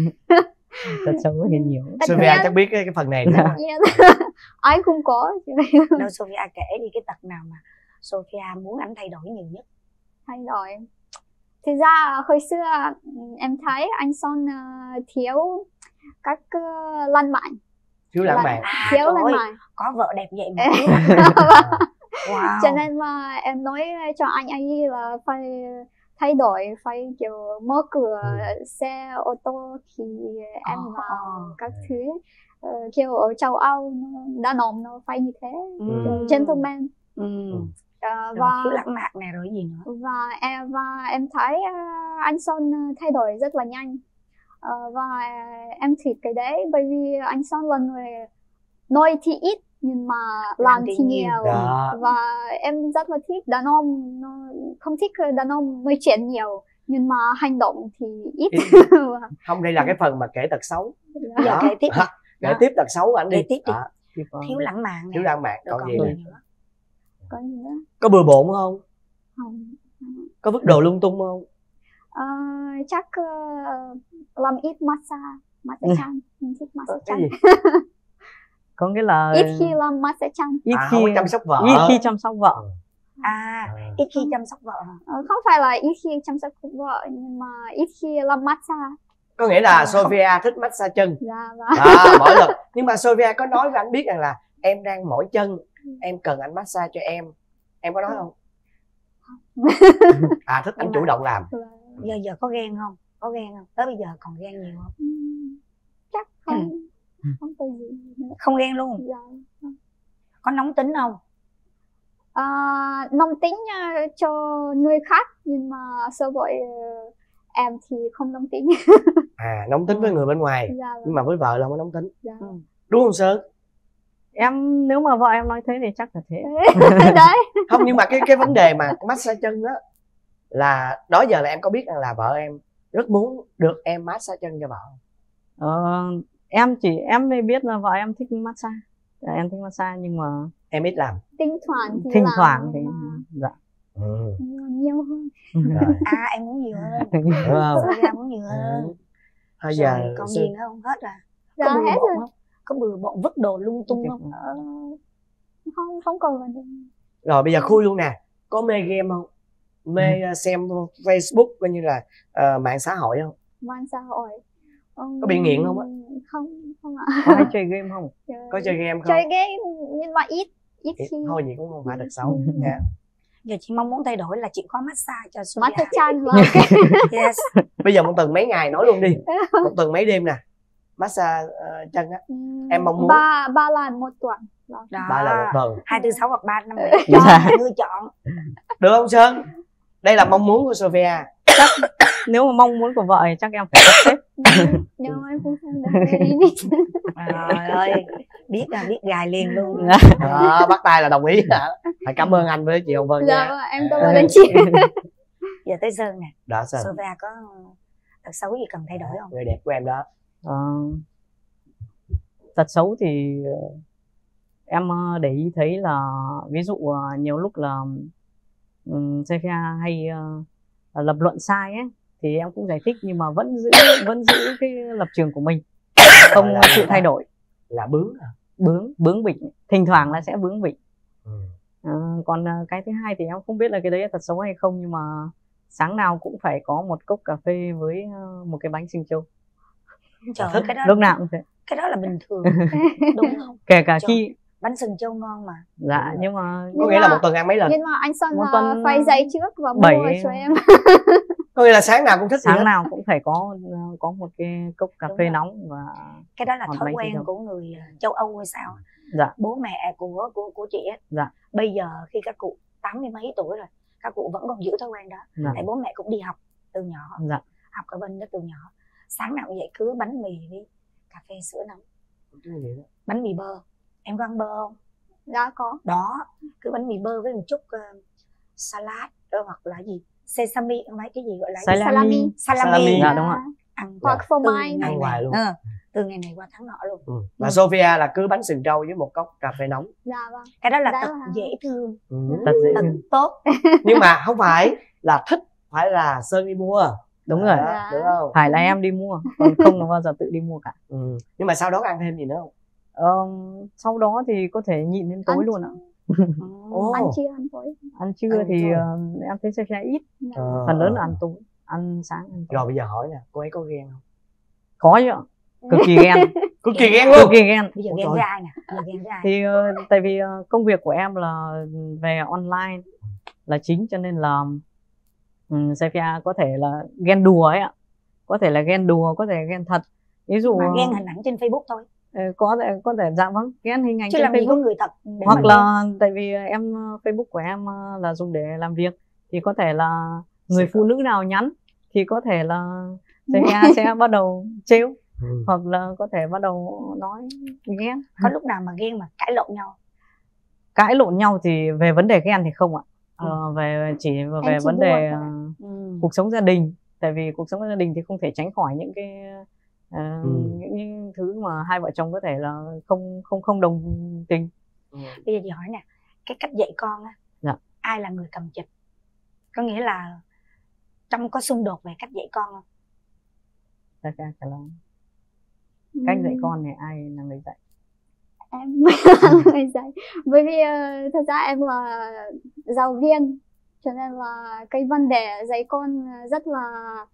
Thật sự thì nhiều. Tất Sophia nhiên. chắc biết cái, cái phần này. Dạ. Tất nhiên. Ai cũng có. Đâu Sophia kể đi cái tật nào mà Sophia muốn anh thay đổi nhiều nhất. Thay đổi. Thực ra hồi xưa em thấy anh Son uh, thiếu các uh, lãng mạn. Thiếu lãng mạn. À, Thiếu trời lãng ơi, mạn. có vợ đẹp vậy mà thiếu lãng mạn. Wow. Cho nên mà em nói cho anh ấy là phải thay đổi, phải kiểu mở cửa Ừ. xe ô tô khi em Ồ. vào các thứ. Ờ, kiểu ở châu Âu nó- đàn ông nó phải như thế, Ừ. kiểu gentleman. Ừ. Ờ, Rồi, và thiếu lãng mạn này rồi gì nữa? và em và em thấy uh, anh Son uh, thay đổi rất là nhanh. Ờ, và em thích cái đấy bởi vì anh Son là người nói thì ít nhưng mà làm thì nhiều. Đó. Và em rất là thích đàn ông, nó không thích đàn ông nói chuyện nhiều nhưng mà hành động thì ít. Không, đây là cái phần mà kể tật xấu. Bây giờ Đó. kể tiếp đi. Kể Đó. tiếp tật xấu của anh đi. Kể tiếp đi. Đó. Thiếu lãng mạn này. Thiếu lãng mạn. Rồi Còn gì gì nữa? nữa? Có gì nữa? Có bừa bộn không? Không. Có vứt đồ lung tung không? Ờ, chắc uh, làm ít massage, massage chân, mình thích massage Cái chân. gì? Có nghĩa là Ít khi làm massage chân. ít À, khi không có chăm sóc vợ. ít khi chăm sóc vợ. À, À. ít khi chăm sóc vợ hả? Ờ, không phải là ít khi chăm sóc vợ nhưng mà ít khi làm massage. Có nghĩa là À, không. Sophia thích massage chân. Dạ và À, mỗi lần. Nhưng mà Sophia có nói với anh biết rằng là em đang mỏi chân, em cần anh massage cho em. Em có nói không? À, thích anh Nhưng chủ mà- động làm. Giờ giờ có ghen không? Có ghen không? Tới bây giờ còn ghen nhiều không? chắc không không có gì nữa. Không ghen luôn. Dạ. Có nóng tính không? À, nóng tính ờ, cho người khác nhưng mà sơ vội ờ, em thì không nóng tính. À, nóng tính với người bên ngoài. Dạ, Nhưng mà với vợ là không có nóng tính. dạ. Đúng không Sơn? Em nếu mà vợ em nói thế thì chắc là thế. Đấy. Không, nhưng mà cái cái vấn đề mà massage chân á là đó giờ là em có biết rằng là vợ em rất muốn được em massage chân cho vợ không? Ờ, em chỉ em mới biết là vợ em thích massage. Dạ, em thích massage nhưng mà Em ít làm. Thỉnh thoảng thì thỉnh làm, thoảng thì nhưng mà dạ. Ừ. nhiều, nhiều hơn. Rồi. À, em muốn nhiều hơn. Đúng không? Sophia muốn nhiều hơn. Ừ. Thôi giờ Rồi, còn Sơn- gì nữa không? Hết rồi. Dạ, Có bừa hết bộn rồi. không? Có bừa bộn vứt đồ lung tung không? Ờ, không không còn vấn đề. Rồi bây giờ khui luôn nè. Có mê game không? Mê uh, xem Facebook coi như là uh, mạng xã hội không? Mạng xã hội. Um, Có bị nghiện không á? Không, không ạ. Có hay chơi game không? Có chơi game không? Chơi game nhưng mà ít ít Ít. khi. Thôi gì cũng không phải thật xấu. Dạ. Giờ chị mong muốn thay đổi là chị có massage cho Sophia. Massage chân là ok. Yes. Bây giờ một tuần mấy ngày nói luôn đi. Một tuần mấy đêm nè. Massage uh, chân á. Em mong muốn- ba ba lần một tuần. Đó. Ba lần một tuần. Hai tư sáu hoặc ba năm bảy. Dạ. Ngươi chọn. Được không Sơn? Đây là mong muốn của Sophia. Nếu mà mong muốn của vợ thì chắc em phải sắp xếp. Nhưng em cũng không được đi. Trời ơi, biết là biết gài liền luôn. Đó, bắt tay là đồng ý hả? Phải cảm ơn anh với chị Hồng Vân Dạ nha. vâng, em cảm ơn anh chị. Giờ Giờ tới Sơn nè. Đó Sơn. Sophia có tật xấu gì cần thay đổi không? Người đẹp của em đó. Ờ, tật xấu thì em để ý thấy là ví dụ nhiều lúc là um, Sophia hay uh, lập luận sai ấy, thì em cũng giải thích nhưng mà vẫn giữ vẫn giữ cái lập trường của mình, không chịu thay đổi. Là bướng à? Bướng bướng bỉnh, thỉnh thoảng là sẽ bướng bỉnh. Ừ. À, còn cái thứ hai thì em không biết là cái đấy là tật xấu hay không, nhưng mà sáng nào cũng phải có một cốc cà phê với một cái bánh sinh châu. Trời ơi, cái đó lúc nào cũng thế. Cái đó là bình thường đúng không? Kể cả Trời, khi bánh sừng châu ngon mà. dạ nhưng mà có nghĩa là một tuần ăn mấy lần? Nhưng mà anh Sơn một uh, tuần phải dậy trước và mua bảy... cho em. Có nghĩa là sáng nào cũng thích sáng nào cũng phải có có một cái cốc cà Đúng phê rồi. nóng và cái đó là Hoặc thói bánh quen sinh của người châu Âu hay sao? Dạ. Bố mẹ của của của chị ấy, Dạ. bây giờ khi các cụ tám mươi mấy tuổi rồi, các cụ vẫn còn giữ thói quen đó. Dạ. Tại bố mẹ cũng đi học từ nhỏ, Dạ. học ở bên đó từ nhỏ. Sáng nào cũng vậy, cứ bánh mì với cà phê sữa nóng. Bánh mì bơ, em có ăn bơ không? Dạ có. Đó, cứ bánh mì bơ với một chút uh, salad hoặc là gì sesame, mấy cái gì gọi là Salami. salami, salami. Salami. Dạ đúng ạ. Ăn Hoặc từ phô mai. ngày Ăn này- hoài luôn. Ừ, từ ngày này qua tháng nọ luôn. Ừ. Và Sophia là cứ bánh sừng trâu với một cốc cà phê nóng. Dạ vâng. Cái đó là Đó tật là- dễ thương, Ừ. Tật dễ tật thương. tốt. Nhưng mà không phải là thích, phải là Sơn đi mua. Đúng rồi. Đó, Dạ. đúng không? Phải là em đi mua, còn không là bao giờ tự đi mua cả. Ừ. Nhưng mà sau đó ăn thêm gì nữa không? Ờ, sau đó thì có thể nhịn đến tối Ăn luôn ạ. Ồ. Ăn chia ăn tối. Ăn trưa Ăn thì tối. uh, em thấy Sophia ít, Ờ. phần lớn là ăn tối, ăn sáng ăn tối. Rồi bây giờ hỏi nè, cô ấy có ghen không? Có chứ ạ, cực kỳ ghen, Cực kỳ ghen cực luôn. kỳ ghen. Bây giờ Ôi ghen trời. với ai nè? Bây giờ ghen với ai? Thì uh, tại vì uh, công việc của em là về online là chính, cho nên là um, Sophia có thể là ghen đùa ấy ạ, có thể là ghen đùa, có thể ghen thật. Ví dụ Mà ghen hình ảnh trên Facebook thôi, ờ, có thể có thể dạ vâng, ghen hình ảnh chứ trên làm gì có Facebook. người thật để Hoặc mà là tại vì em Facebook của em ờ, là dùng để làm việc, thì có thể là người phụ nữ nào nhắn thì có thể là Sophia sẽ bắt đầu trêu, Ừ. hoặc là có thể bắt đầu nói ghen. có lúc nào mà ghen mà cãi lộn nhau? Cãi lộn nhau thì về vấn đề ghen thì không ạ. Ờ, về chỉ về chỉ vấn đùa đề thôi. ờ, Ừ. cuộc sống gia đình, tại vì cuộc sống gia đình thì không thể tránh khỏi những cái ờ, Ừ. những, những thứ mà hai vợ chồng có thể là không không không đồng tình. Ừ. Bây giờ chị hỏi nè, cái cách dạy con á, Dạ. ai là người cầm chịch? Có nghĩa là trong có xung đột về cách dạy con không? Thật ra là cách dạy con này ai là người dạy? Em mới là người dạy. Bởi vì ờ, thật ra em là giáo viên, cho nên là cái vấn đề dạy con rất là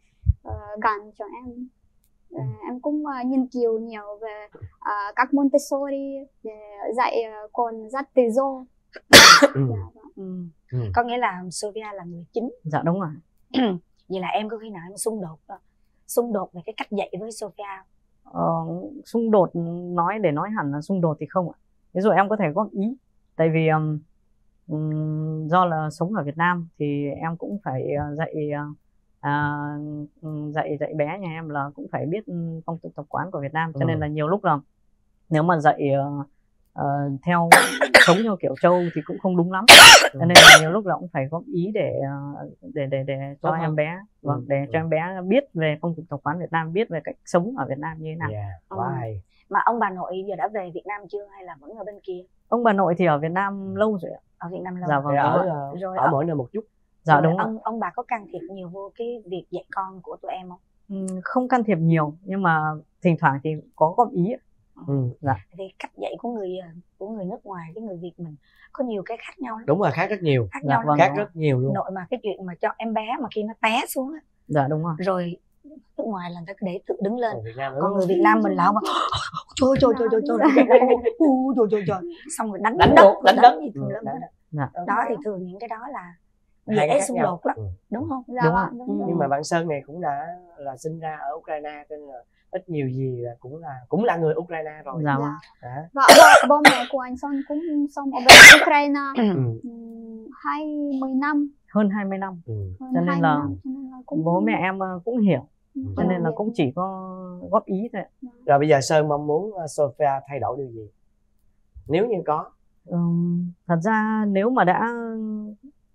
uh, gần cho em. Ờ, em cũng ờ, nghiên cứu nhiều về ờ, các Montessori để dạy ờ, con rất tự do. Ừ. Dạ vâng. Ừ. Ừ. Có nghĩa là Sophia là người chính. Dạ đúng rồi. Vậy là em có khi nào em xung đột xung đột về cái cách dạy với Sophia? Ờ, xung đột, nói để nói hẳn là xung đột thì không ạ. Ví dụ em có thể góp ý, tại vì um, um, do là sống ở Việt Nam thì em cũng phải uh, dạy uh, dạy dạy bé nhà em là cũng phải biết phong tục tập quán của Việt Nam, cho Ừ. nên là nhiều lúc là nếu mà dạy uh, uh, theo sống theo kiểu Châu thì cũng không đúng lắm, cho nên là nhiều lúc là cũng phải góp ý để uh, để để để cho Tốt em hơn. bé, vâng, Ừ. để Ừ. cho em bé biết về phong tục tập quán Việt Nam, biết về cách sống ở Việt Nam như thế nào. Yeah, quá Ừ. hay. Mà ông bà nội giờ đã về Việt Nam chưa hay là vẫn ở bên kia? Ông bà nội thì ở Việt Nam lâu rồi ạ. Ở Việt Nam lâu. Dạ vâng. Để ở, Rồi, ờ, rồi ở ở- mỗi nơi một chút. dạ Rồi đúng ạ. ông ông bà có can thiệp nhiều vô cái việc dạy con của tụi em không? Ừm, không can thiệp nhiều, nhưng mà thỉnh thoảng thì có góp ý ạ. Ừ. Thì cách dạy của người của người nước ngoài với người Việt mình có nhiều cái khác nhau lắm. Đúng rồi, khác rất nhiều. Khác Dạ nhau lắm. vâng. Khác rất nhiều luôn. Nội mà cái chuyện mà cho em bé mà khi nó té xuống á, Dạ đúng rồi. rồi nước ngoài là người ta để tự đứng lên, Ở Việt Nam còn người Việt Nam mình là không mà trời trời trời trời trời trời trời trời xong rồi đánh Đánh đất, đất, đánh đất. gì tùm lum Ừ, hết. Dạ. Đó thì thường những cái đó là Hai dễ cái khác xung nhau. đột lắm, Ừ. đúng không? Dạ Đúng vâng, ạ. đúng Ừ. rồi. Nhưng mà bạn Sơn này cũng đã là sinh ra ở Ukraine, cho nên là ít nhiều gì là cũng là cũng là người Ukraine rồi. Dạ Dạ. vâng. Đó. Và bố, bố mẹ của anh Sơn cũng sống ở bên Ukraine Ừ. ừm, hai mươi năm. Hơn hai mươi năm. Ừ. Hơn Cho nên hai mươi là năm, cho nên là cũng Bố mẹ em ờ, cũng hiểu, ừm, cho nên là Việt cũng Nam. chỉ có góp ý thôi ạ. Rồi bây giờ Sơn mong muốn uh, Sophia thay đổi điều gì? Nếu như có. Ừm, thật ra nếu mà đã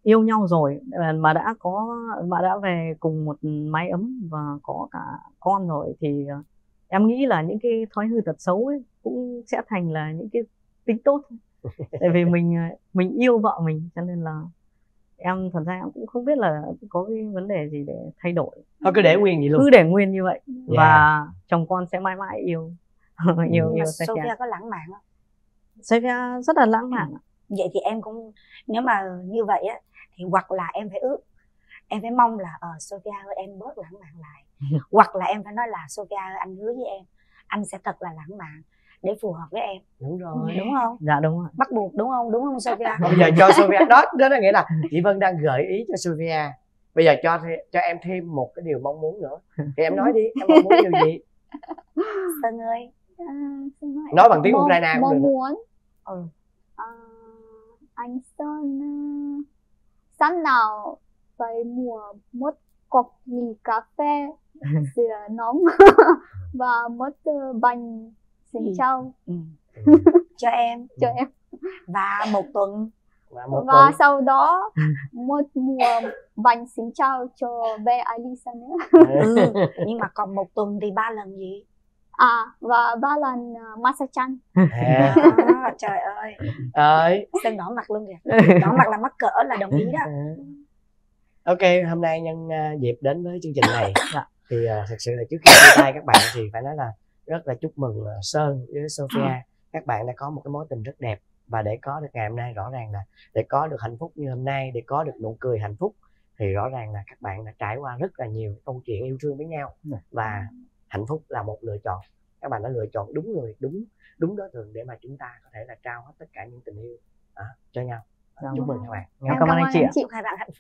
yêu nhau rồi mà đã có mà đã về cùng một mái ấm và có cả con rồi thì em nghĩ là những cái thói hư tật xấu ấy cũng sẽ thành là những cái tính tốt. Tại vì mình mình yêu vợ mình cho nên là em thật ra em cũng không biết là có cái vấn đề gì để thay đổi. Thôi cứ để nguyên vậy luôn. Cứ để nguyên như vậy. Yeah. Và chồng con sẽ mãi mãi yêu yêu yêu Sophia. Sophia có lãng mạn không? Sophia rất là lãng mạn. Vậy thì em cũng, nếu mà như vậy á thì hoặc là em phải ước, em phải mong là ờ Sophia ơi em bớt lãng mạn lại, hoặc là em phải nói là Sophia ơi anh hứa với em anh sẽ thật là lãng mạn để phù hợp với em. Đúng rồi. Đúng không? Dạ đúng rồi. Bắt buộc đúng không? Đúng không Sophia? Bây giờ cho Sophia đó, đó là nghĩa là chị Vân đang gợi ý cho Sophia. Bây giờ cho cho em thêm một cái điều mong muốn nữa. Thì em nói đi, em mong muốn điều gì? Sơn ơi. À, nói bằng tiếng Ukraine cũng mong được. muốn ừ. à, anh Sơn uh, sáng nào phải mua một cốc ly cà phê sữa nóng và một uh, bánh sinh châu ừ. cho em cho em và một tuần và, một và tuần. sau đó một mua bánh sinh châu cho bé Alisa nữa. ừ. Nhưng mà còn một tuần thì ba lần gì? À và ba lần uh, massage chân. À. À, trời ơi. Ơi. Sơn đỏ mặt luôn kìa. Đỏ mặt là mắc cỡ là đồng ý đó. Ok, hôm nay nhân uh, dịp đến với chương trình này thì uh, thật sự là trước khi chia tay các bạn thì phải nói là rất là chúc mừng uh, Sơn với Sophia. Các bạn đã có một cái mối tình rất đẹp, và để có được ngày hôm nay rõ ràng là để có được hạnh phúc như hôm nay, để có được nụ cười hạnh phúc thì rõ ràng là các bạn đã trải qua rất là nhiều câu chuyện yêu thương với nhau, và hạnh phúc là một lựa chọn. Các bạn đã lựa chọn đúng người, đúng đúng đối tượng để mà chúng ta có thể là trao hết tất cả những tình yêu à, cho nhau. Chúc mừng các bạn. Cảm ơn anh chị ạ. Chúc hai bạn hạnh phúc.